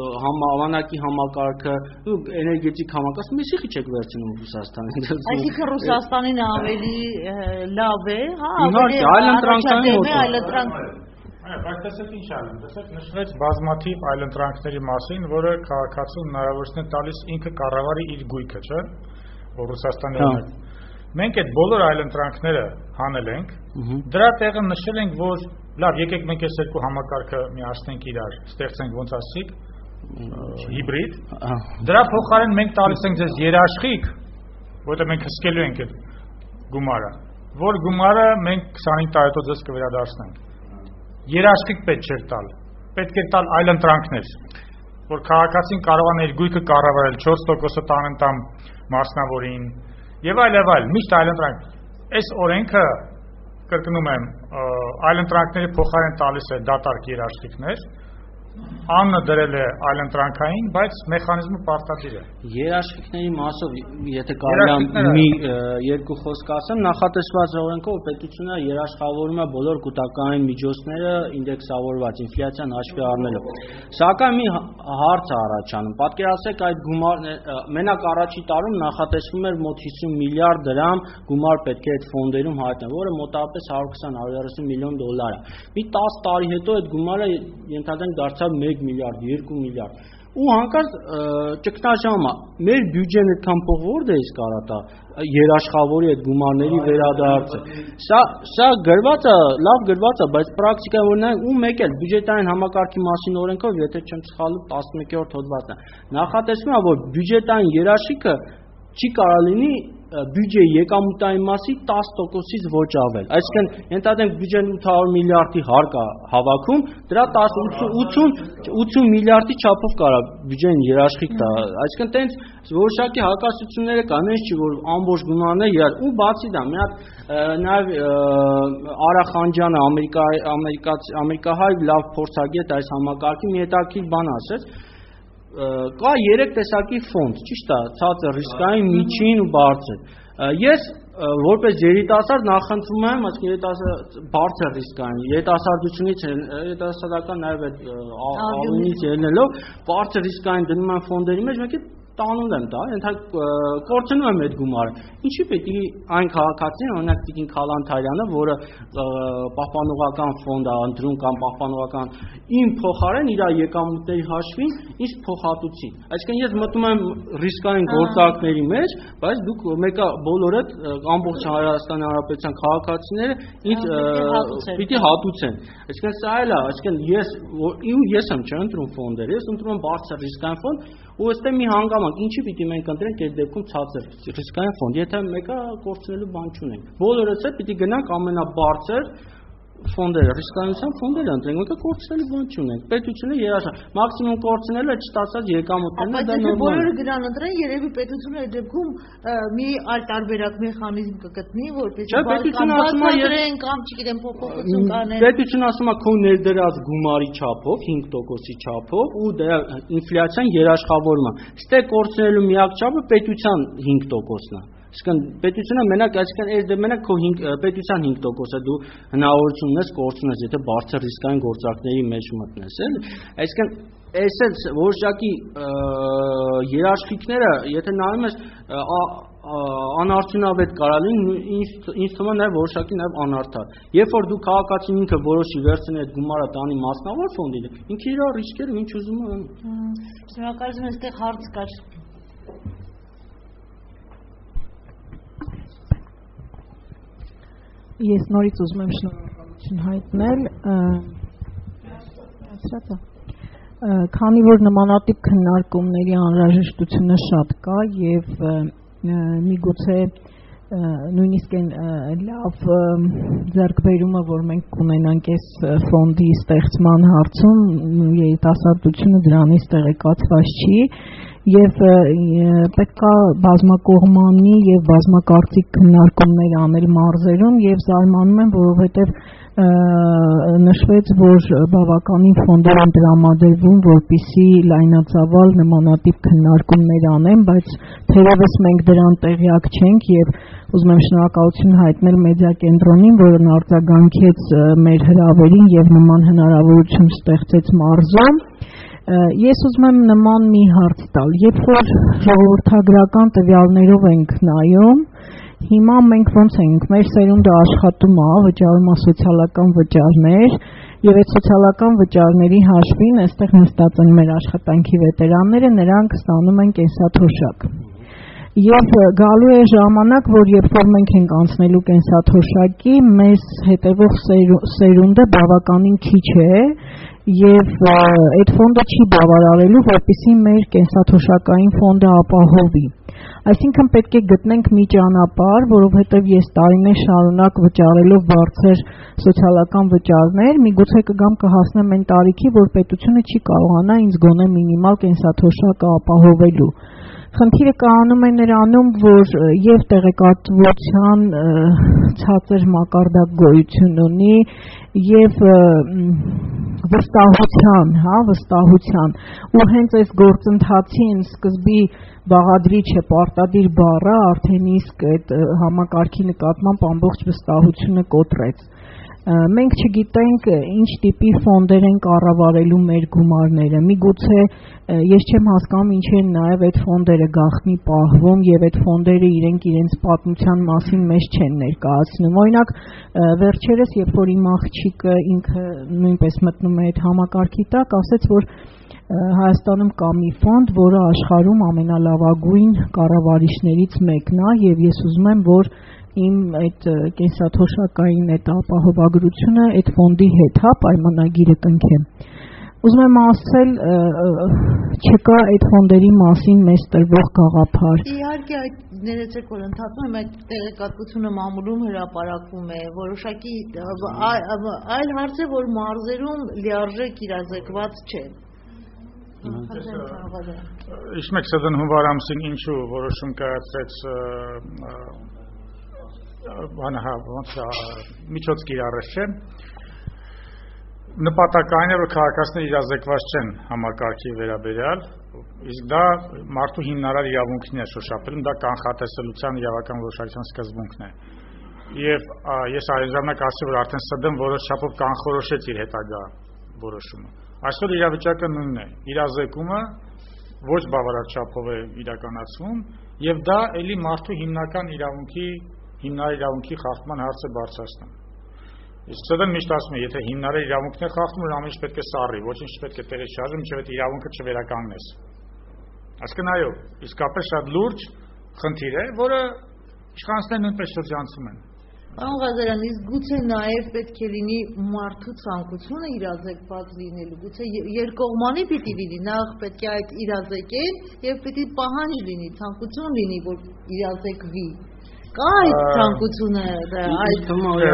համակարգը, էներգետիկ համակարգը, միսիխի չեք վերցնում Ռուսաստանից։ Այսինքն Ռուսաստանին ավելի լավ է, հա, ավելի այլընտրանք։ Բայց տեսեք ինչ ալն, տեսեք նշվեց բազմաթիվ այլընտրանքների մասին, որը քաղաքացուն հնարավորություն է տալիս ինքը կառավարի իր գույքը, չէ՞, որ Ռուսաստանի օրինակ։ Մենք այդ բոլոր այլընտրանքները հանել ենք, դրա տեղը նշել ենք, որ լավ, եկեք մենք այս երկու համակարգը միացնենք իրար, ստեղծենք ոնց ասիկ, հիբրիդ։ Դրա փոխարեն մենք տալիս ենք ձեզ երաշխիք, որտեղ մենք հսկելու ենք այդ գումարը, որ գումարը մենք 25 տարի ձեզ կվերադարձնենք։ Երաշխիք պետք չէր տալ, պետք էր տալ այլընտրանքներ, որ քաղաքացին կարողանա իր գույքը կառավարել 4%-ը տանեն տամ մասնավորին եւ այլ, միշտ այլընտրանք։ Այս օրենքը կրկնում եմ, այլընտրանքների փոխարեն տալիս է դատարկ երաշխիքներ, Աննը դրել է այլընտրանքային, բայց մեխանիզմը պարտադիր է։ Երաշխիքների մասով, եթե կարելի մի երկու խոսք ասեմ, նախատեսված օրենքով պետությունը երաշխավորում է բոլոր կուտակային միջոցները ինդեքսավորված, ինֆլյացիան հաշվի առնելով։ Սակայն մի հարց է առաջանում։ Պատկերացրեք այդ գումարը, մենակ առաջի տարում նախատեսվում էր մոտ 50 միլիարդ դրամ գումար պետք է այդ ֆոնդերում հայտնել, որը մոտավորապես 120-130 միլիոն դոլար է։ Մի 10 տարի հետո այդ գումարը ենթադրենք դարձավ 1 միլիարդ, 2 միլիարդ։ Ու հանկարծ ճգնաժամը մեր բյուջեն այդքան փող որտե է կարա տա երաշխավորի այդ գումարների վերադարձը։ Սա գրված է, լավ գրված է, բայց պրակտիկայում օրինակ ու մեկ էլ բյուջետային համակարգի մասին օրենքով, եթե չեմ սխալվում, 11-րդ հոդվածն է։ Նախատեսվում է, որ բյուջետային երաշխիքը չի կարա լինի բյուջեի եկամուտային մասի 10%-ից ոչ ավել։ Այսինքն ենթադրենք բյուջեն 800 միլիարդի հարկ է հավաքում, դրա 80 միլիարդի չափով կարա բյուջեն երաշխիք տա։ Այսինքն տենց որոշակի հակասությունները կան, այնց չի որ ամբողջ գումարները իրար ու բացի դա մի հատ նաև Արա Խանջյանը ամերիկահայ լավ փորձագետ այս համակարգի մի հետաքրքիր բան ասեց։ Կա 3 տեսակի ֆոնդ, ճիշտ է, ցածր ռիսկային, միջին ու բարձր։ Ես որպես երիտասարդ նախընտրում եմ, ասենք բարձր ռիսկային, երիտասարդական նաև այդ ավինից ելնելով, բարձր ռիսկային դնում եմ ֆոնդերի մեջ, մեկի տանում եմ դա, կորցնում եմ այդ գումարը։ Ինչի պետք է այն քաղաքացին, օրինակ Տիկին Քալանթարյանը, որը պահպանողական ֆոնդ է ընտրում կամ պահպանողական իմ փոխարեն իր եկամուտների հաշվին ինձ փոխհատուցի։ Այսինքն ես մտնում եմ ռիսկային գործարքների մեջ, բայց դուք մեկը բոլորդ ամբողջ Հայաստանի Հանրապետության քաղաքացիները ինձ պիտի հատուցեն։ Այսինքն սա էլ է, այսինքն ես եմ չընտրում ֆոնդեր, ես ընտրում եմ բարձր ռիսկային ֆոնդ, ու այստեղ մի հանգամանք, ինչի պիտի մենք ընտրենք այդ դեպքում ցածր ռիսկային ֆոնդ, եթե մեկը կորցնելու բան չունենք։ Բոլորս էլ պիտի գնանք ամենաբարձր ֆոնդերը, ռիսկայնության ֆոնդերը ընտրենք, մեկը կորցնելու բան չունենք։ Պետությունը երաշխիք, մաքսիմում կորցնելը չստացած եկամուտներն է, դա նորմալ է։ Բայց բոլորը գնան ընտրեն, երևի պետությունը այդ դեպքում մի այլ տարբերակ մեխանիզմ կգտնի, որպեսզի բարձրացնեն կամ չգիտեմ փոփոխություն կանեն։ Պետությունը ասում է քո ներդրած գումարի չափով, 5%-ի չափով ու դրա ինֆլյացիան երաշխավորում է։ Ստե կորցնելու միակ չափը պետության 5%-ն է։ Այսինքն պետությունը մենակ, այսինքն այս մենակ քո պետության 5%-ը դու հնարավորություն ունես կորցնես, եթե բարձր ռիսկային գործարքների մեջ մտնես, էլի։ Այսինքն այս էլ որոշակի երաշխիքները, եթե նայում ես անարդյունավետ կարա լինի, ինձ թվում է նաև որոշակի նաև անարդար։ Երբ որ դու քաղաքացին ինքը որոշի վերցնի այդ գումարը տանի մասնավոր ֆոնդի, ինքը իր ռիսկերը ինչ ուզում է անի։ Շնորհակալություն, այստեղ հարց կար։ Ես նորից ուզում եմ շնորհակալություն հայտնել, քանի որ նմանատիպ քննարկումների անհրաժեշտությունը շատ կա եւ միգուցե նույնիսկ այն լավ ձեռքբերումը, որ մենք կունենանք այս ֆոնդի ստեղծման հարցում, երիտասարդությունը դրանից տեղեկացված չի եւ պետք է բազմակողմանի եւ բազմակարծիք քննարկումներ անել մարզերում եւ զարմանում եմ, որովհետեւ նշվեց, որ բավականին ֆոնդեր են տրամադրվում, որպեսզի լայնածավալ նմանատիպ քննարկումներ անեն, բայց թերևս մենք դրան տեղյակ չենք եւ ուզում եմ շնորհակալություն հայտնել մեդիակենտրոնին, որն արձագանքեց մեր հրավերին եւ նման հնարավորություն ստեղծեց մարզում։ Ես ուզում եմ նման մի հարց տալ, երբ որ ժողովրդագրական տվյալներով ենք նայում, հիմա մենք ոնց ենք, մեր սերունդը աշխատում է, վճարում է սոցիալական վճարներ եւ այդ սոցիալական վճարների հաշվին այստեղ նստած են մեր աշխատանքի վետերանները, նրանք ստանում են կենսաթոշակ։ Եվ գալու է ժամանակ, որ երբ որ մենք ենք անցնելու կենսաթոշակի, մեզ հետևող սերունդը բավականին քիչ է եւ այդ ֆոնդը չի բավարարելու, որպեսզի մեր կենսաթոշակային ֆոնդը ապահովի։ Այսինքն պետք է գտնենք մի ճանապարհ, որովհետև ես տարիներ շարունակ վճարելով բարձր սոցիալական վճարներ, միգուցե կգամ կհասնեմ այն տարիքի, որ պետությունը չի կարողանա ինձ գոնե մինիմալ կենսաթոշակը ապահովելու։ Խնդիրը կանում է նրանում, որ եւ տեղեկատվության ցածր մակարդակ գոյություն ունի եւ վստահության, ու հենց այս գործընթացին սկզբի բաղադրիչ է պարտադիր բառը արդեն իսկ այդ համակարգի նկատմամբ ամբողջ վստահությունը կոտրեց։ Մենք չգիտենք ինչ տիպի ֆոնդեր են կառավարելու մեր գումարները, միգուցե ես չեմ հասկանում ինչ են նաև այդ ֆոնդերը գաղտնի պահվում եւ այդ ֆոնդերը իրենց պատմության մասին մեզ չեն ներկայացնում։ Օրինակ վերջերս երբ որ իմ աղջիկը ինքը նույնպես մտնում է այդ համակարգի տակ, ասեց, որ Հայաստանում կա մի ֆոնդ, որը աշխարհում ամենալավագույն կառավարիչներից մեկն է եւ ես ուզում եմ, որ իմ այդ կենսաթոշակային այդ ապահովագրությունը այդ ֆոնդի հետ պայմանագիրը կնքեմ։ Ուզում եմ ասել, չկա այդ ֆոնդերի մասին մեզ տրվող գաղափար։ Իհարկե այդ ներեցեք որ ընդհանրում եմ այդ տեղեկատվությունը մամուլում հրապարակվում է, որոշակի այլ հարց է, որ մարզերում լիարժեք իրազեկված չէ։ Իշմեք սդն հունվար ամսին ինչու որոշում կայացրեց միջոց կիրառեց չէ, նպատակային է, որ քաղաքացիները իրազեկված չեն համակարգի վերաբերյալ, իսկ դա մարդու հիմնարար իրավունքն է շոշափելում, դա կանխատեսելիության իրավական որոշակցության սկզբունքն է։ Եվ ես այժմնակ ասի, որ արդեն ՍԴ-ն որոշ չափով կանխորոշեց իր հետագա որոշումը։ Այսօր իրավիճակը նույնն է, իրազեկումը ոչ բավարար չափով է իրականացվում եւ դա ելի մարդու հիմնական իրավունքի խախտման հարցը բարձրացնում։ Իսկ ՍԴ-ն միշտ ասում է, եթե հիմնարար իրավունքն է խախտում, ամեն ինչ պետք է սառի, ոչինչ չպետք է տեղի շարժի, մինչև այդ իրավունքը չվերականգնես։ Այսինքն այո, իսկապես շատ լուրջ խնդիր է, որը իշխանությունները նույնպես շրջանցում են։ Պարոն Ղազարյան, իսկ գուցե նաև պետք է լինի մարդու ցանկությունը իրազեկված լինելու, գուցե երկկողմանի պիտի լինի, նախ պետք է այդ իրազեկեն եւ պիտի պահանջ լինի, ցանկություն լինի, որ իրազեկվի։ Կա այդ ցանկությունը, այդ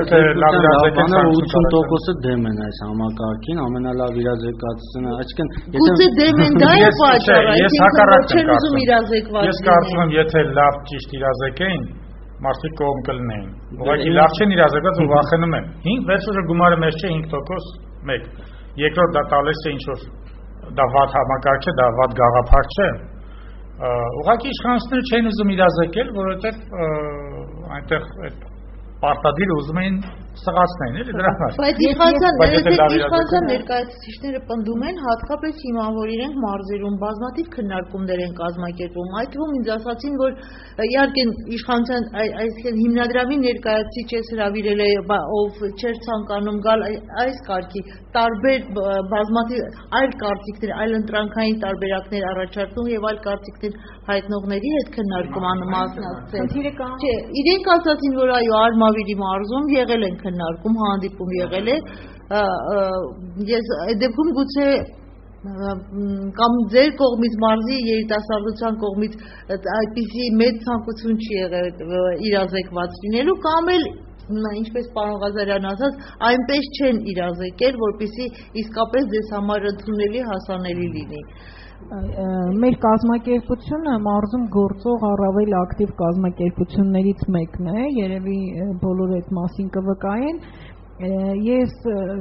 80%-ը դեմ են այս համակարգին, ամենալավ իրազեկվածությունը, այսինքն գուցե դեմ են, դա է պատճառը, ես հակառակն եմ ուզում իրազեկված։ Ես կարծում եմ, եթե լավ ճիշտ իրազեկեին, մարդիկ կողմ կլինեին։ Ուղղակի լավ չեն իրազեկված ու վախենում են։ 5 վերջը գումարը մեծ չէ 5% 1։ Երկրորդ դա տալիս է ինչ որ դա վատ համակարգ չէ, դա վատ գաղափար չէ։ Ուղղակի իշխանությունները չեն ուզում իրազեկել, որովհետև այնտեղ այդ պարտադիր ուզում էին սղացնեն, էլի դրա համար։ Բայց իշխանության ներկայացուցիչները պնդում են, հատկապես հիմա որ իրենք մարզերում բազմաթիվ քննարկումներ են կազմակերպում, այդ թվում ինձ ասացին, որ իհարկե իշխանության այսինքն հիմնադրամի ներկայացուցիչ հրավիրել է, ով չէր ցանկանում գալ այս կարգի տարբեր բազմաթիվ այլ կարծիքներ, այլ ընտրանքային տարբերակներ առաջարկում եւ այլ կարծիքներ հայտնողների հետ քննարկման մասնակցել։ Չէ, իրենք ասացին, որ այո, Արմավիրի մարզում եղել են քննարկում, հանդիպում եղել է, ես այդ դեպքում գուցե կամ ձեր կողմից մարզի երիտասարդության կողմից այդպիսի մեծ ցանկություն չի եղել իրազեկված լինելու, կամ էլ ինչպես պարոն Ղազարյան ասաց, այնպես չեն իրազեկել, որպեսզի իսկապես ձեզ համար ընդունելի հասանելի լինի։ Մեր կազմակերպությունը մարզում գործող առավել ակտիվ կազմակերպություններից մեկն է, երևի բոլորը այդ մասին կվկայեն։ Ես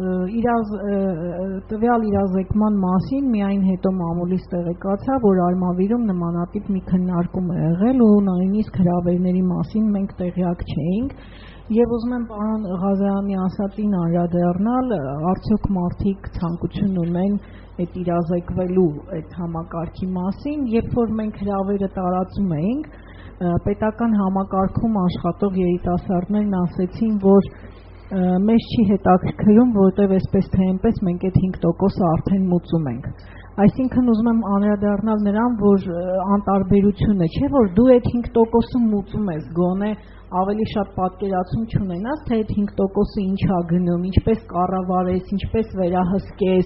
տվյալ իրազեկման մասին միայն հետո մամուլից տեղեկացա, որ Արմավիրում նմանատիպ մի քննարկում է եղել ու նույնիսկ հրավերների մասին մենք տեղյակ չէինք։ Եվ ուզում եմ պարոն Ղազարյանի ասածին անդրադառնալ, արդյոք մարդիկ ցանկություն ունեն այդ իրազեկվելու այդ համակարգի մասին, երբ որ մենք հրավերը տարածում էինք, պետական համակարգում աշխատող երիտասարդներն ասեցին, որ մեզ չի հետաքրքրում, որովհետև այսպես թե այնպես մենք այդ 5%-ը արդեն մուծում ենք։ Այսինքն ուզում եմ անդրադառնալ նրան, որ անտարբերությունը չէ, որ դու այդ 5%-ը մուծում ես, գոնե ավելի շատ պատկերացում չունենաս, թե այդ 5%-ը ինչա գնում, ինչպես կառավարես, ինչպես վերահսկես։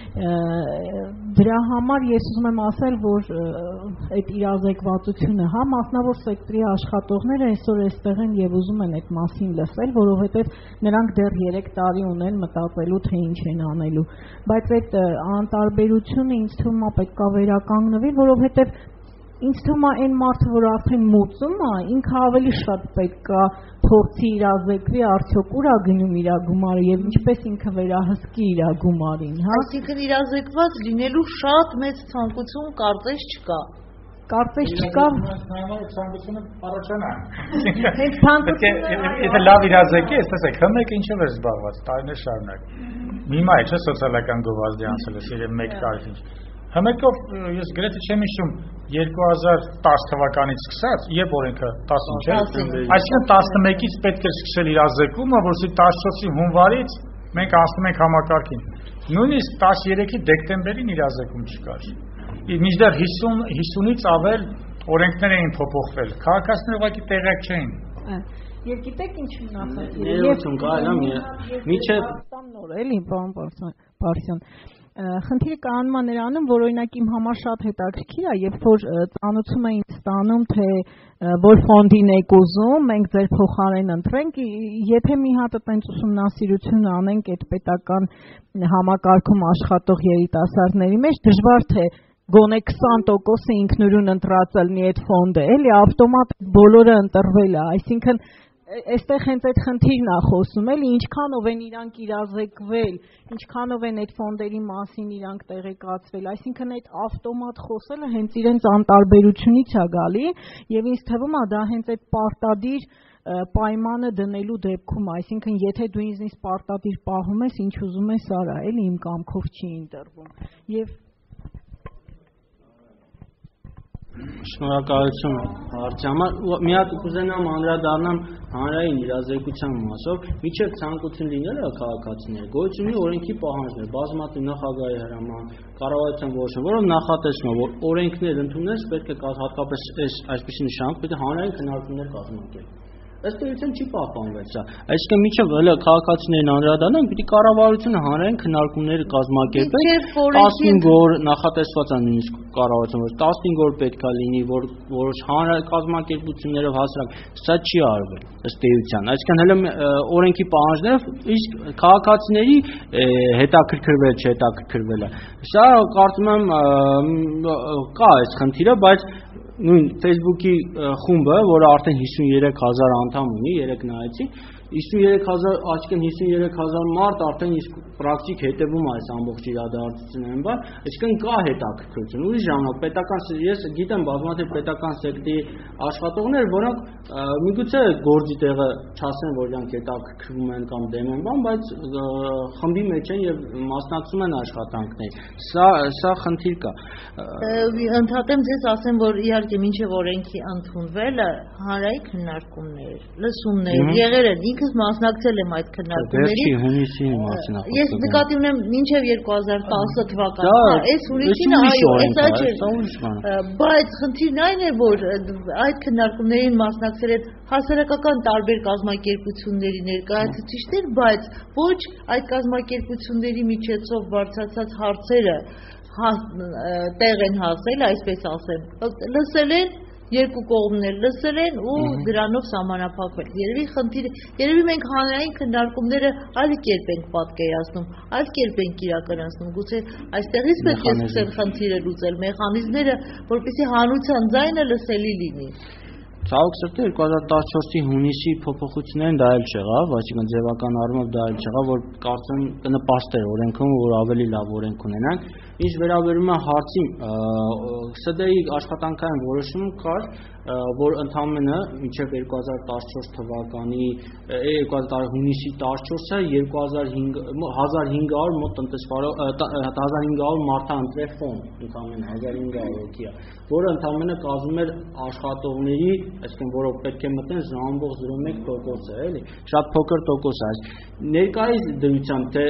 Դրա համար ես ուզում եմ ասել, որ այդ իրազեկվածությունը, հա, մասնավոր սեկտորի աշխատողները այսօր այստեղ են եւ ուզում են այդ մասին լսել, որովհետեւ նրանք դեռ 3 տարի ունեն մտածելու, թե ինչ են անելու, բայց այդ անտարբերությունը ինձ թվում է պետք է վերականգնվի, որովհետեւ ինձ թվում է այն մարդը, որ արդեն մուծում է, ինքը ավելի շատ պետք է փորձի իրազեկվի, արդյոք ուր է գնում իր գումարը եւ ինչպես ինքը վերահսկի իր գումարին, հա։ Այսինքն իրազեկված լինելու շատ մեծ ցանկություն կարծես չկա։ Կարծես չկա։ Ցանկությունը առաջանա։ Հենց ցանկությունը Եթե լավ իրազեկի, տեսեք, հմեկը ինչով է զբաղված, տարիներ շարունակ։ Հիմա է, չէ՞, սոցիալական գովազդի անցել է, իրեն 1 տարի ինչ։ Հմեկով ես գրեթե չեմ հիշում 2010 թվականից սկսած, երբ օրենքը 15 չէ, այսինքն 11-ից պետք է սկսել իրազեկումը, որովհետեւ 14-ի հունվարից մենք անցնում ենք համակարգին։ Նույնիսկ 13-ի դեկտեմբերին իրազեկում չկար։ Մինչդեռ 50-ից ավել օրենքներ էին փոփոխվել։ Քաղաքացիները ուղղակի տեղյակ չէին։ Եվ գիտեք ինչ մնացած է։ Ներողություն, կարելի է միջև նոր էլի, պարոն Պարսյան։ Խնդիրը կայանում է նրանում, որ օրինակ իմ համար շատ հետաքրքիր է, երբ որ ծանոթում էին ստանում, թե որ ֆոնդին եք ուզում, մենք ձեր փոխարեն ընտրենք, եթե մի հատ այդպես ուսումնասիրություն անենք այդ պետական համակարգում աշխատող երիտասարդների մեջ, դժվար թե գոնե 20%-ը ինքնուրույն ընտրած լինի այդ ֆոնդը, էլի ավտոմատ բոլորը ընտրվել է, այսինքն այստեղ հենց այդ խնդիրն է խոսում, էլի ինչքանով են իրանք իրազեկվել, ինչքանով են այդ ֆոնդերի մասին իրանք տեղեկացվել, այսինքն այդ ավտոմատ խոսելը հենց իրենց անտարբերությունից է գալի եւ ինձ թվում է դա հենց այդ պարտադիր պայմանը դնելու դեպքում, այսինքն եթե դու ինձնից պարտադիր պահում ես, ինչ ուզում ես արա, էլի իմ կամքով չի ընտրվում եւ Շնորհակալություն հարցի համար։ Մի հատ կուզենամ անդրադառնամ հանրային իրազեկության մասով, միջև ցանկություն լինելը քաղաքացիների գոյություն ունի օրենքի պահանջներ, բազմաթիվ նախագահի հրաման, կառավարության որոշում, որով նախատեսվում է, որ օրենքներ ընդունելս պետք է հատկապես այսպիսի նշանք պետք է հանրային քննարկումներ կազմակերպել։ Ըստ էության չի պահպանվել սա։ Այսինքն միջև հələ քաղաքացիներին անդրադառնանք, պիտի կառավարությունը հանրային քննարկումներ կազմակերպի 15 օր նախատեսված է նույնիսկ կառավարության, որ 15 օր պետք է լինի, որ որոշ հանրային կազմակերպություններով հասարակ, սա չի արվել ըստ էության։ Այսինքն հələ օրենքի պահանջներով իսկ քաղաքացիների հետաքրքրվել չհետաքրքրվել է։ Սա կարծում եմ կա այս խնդիրը, բայց նույն Facebook-ի խումբը, որը արդեն 53000 անդամ ունի, երեք նայեցի, 53000, այսինքն 53000 մարդ արդեն իսկ պրակտիկ հետևում է այս ամբողջ իրադարձություններին, այսինքն կա հետաքրքրություն։ Ուրիշ ժամանակ պետական ես գիտեմ բազմաթիվ պետական սեկտորի աշխատողներ, որոնք միգուցե գործի տեղը չասեն, որ իրանք հետաքրքրվում են կամ դեմ են, բայց խմբի մեջ են եւ մասնակցում են աշխատանքներին։ Սա խնդիր կա։ Ընդհատեմ ձեզ ասեմ, որ իհարկե մինչև օրենքի ընդունվելը հանրային քննարկումներ, լսումներ եղել են, ինքս մասնակցել եմ այդ քննարկումներին։ Ես նկատի ունեմ մինչև 2010 թվականը, այս հունիսին, այո, այս չէ։ Բայց խնդիրն այն է, որ այդ քննարկումներին մասնակցել են հասարակական տարբեր կազմակերպությունների ներկայացուցիչներ, բայց ոչ այդ կազմակերպությունների միջոցով բարձրացած հարցերը տեղ են հասել, այսպես ասեմ, լսել են երկու կողմն էլ լսել են ու դրանով սահմանափակվել։ Երևի մենք հանրային քննարկումները այլ կերպ ենք պատկերացնում, այլ կերպ ենք իրականացնում։ Գուցե այստեղից պետք է սկսել խնդիրը լուծել, մեխանիզմները, որպեսզի հանրության ձայնը լսելի լինի։ Ցավոք սրտի 2014-ի հունիսի փոփոխություններն դա էլ չեղավ, այսինքն ձևական առումով դա էլ չեղավ, որ կարծեմ կնպաստեր օրենքում, որ ավելի լավ օրենք ունենանք։ Ինչ վերաբերում է հարցին, ՍԴ-ի աշխատանքային որոշում կար, որ ընդամենը մինչև 2014 թվականի հունիսի 14-ը 1500 մոտ տնտեսվարող 1500 մարդանտրե ֆոնդ, ընդամենը 1500 հոգի է, որը ընդամենը կազմում էր աշխատողների, այսինքն որով պետք է մտնեն ժամվող 0.1%-ը, էլի, շատ փոքր տոկոս է։ Ներկայիս դրությամբ թե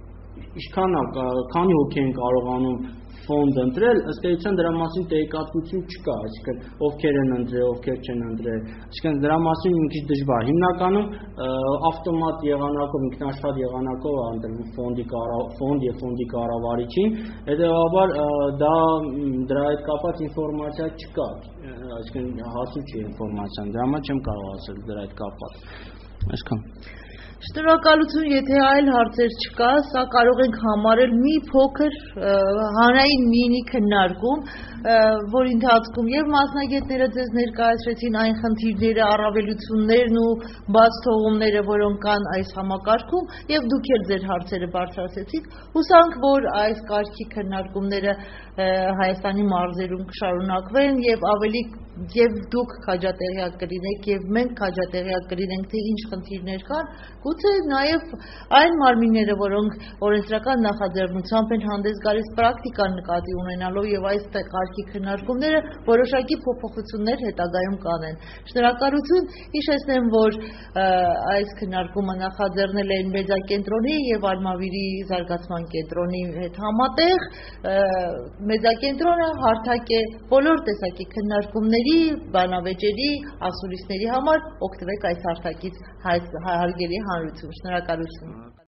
քանի հոգի են կարողանում ֆոնդ ընտրել, ըստ էության դրա մասին տեղեկատվություն չկա, այսինքն ովքեր են ընտրել, ովքեր չեն ընտրել, այսինքն դրա մասին մի քիչ դժվար։ Հիմնականում ավտոմատ եղանակով, ինքնաշխատ եղանակով է ընտրվում ֆոնդ եւ ֆոնդի կառավարիչին, հետեւաբար դրա հետ կապված ինֆորմացիա չկա, այսինքն հասու չի ինֆորմացիան, դրա համար չեմ կարող ասել դրա հետ կապված։ Այսքան։ Շնորհակալություն, եթե այլ հարցեր չկա, սա կարող ենք համարել մի փոքր հանրային մինի քննարկում, որի ընթացքում եւ մասնագետները ձեզ ներկայացրեցին այն խնդիրները, առավելություններն ու բաց թողումները, որոնք կան այս համակարգում, եւ դուք էլ ձեր հարցերը բարձրացրեցիք։ Հուսանք, որ այս կարգի քննարկումները Հայաստանի մարզերում կշարունակվեն եւ դուք քաջատեղյակ կլինեք եւ մենք քաջատեղյակ կլինենք, թե ինչ խնդիրներ կան, գուցե նաեւ այն մարմինները, որոնք օրենսդրական նախաձեռնությամբ են հանդես գալիս պրակտիկան նկատի ունենալով եւ այս կարգի քննարկումները որոշակի փոփոխություններ հետագայում կանեն։ Շնորհակալություն, հիշեցնեմ, որ այս քննարկումը նախաձեռնել են Մեդիակենտրոնի եւ Արմավիրի զարգացման կենտրոնի հետ համատեղ։ Մեդիակենտրոնը հարթակ է բոլոր տեսակի քննարկումների, բանավեճերի, ասուլիսների համար, օգտվեք այս հարթակից, հարգելի հանրություն, շնորհակալություն։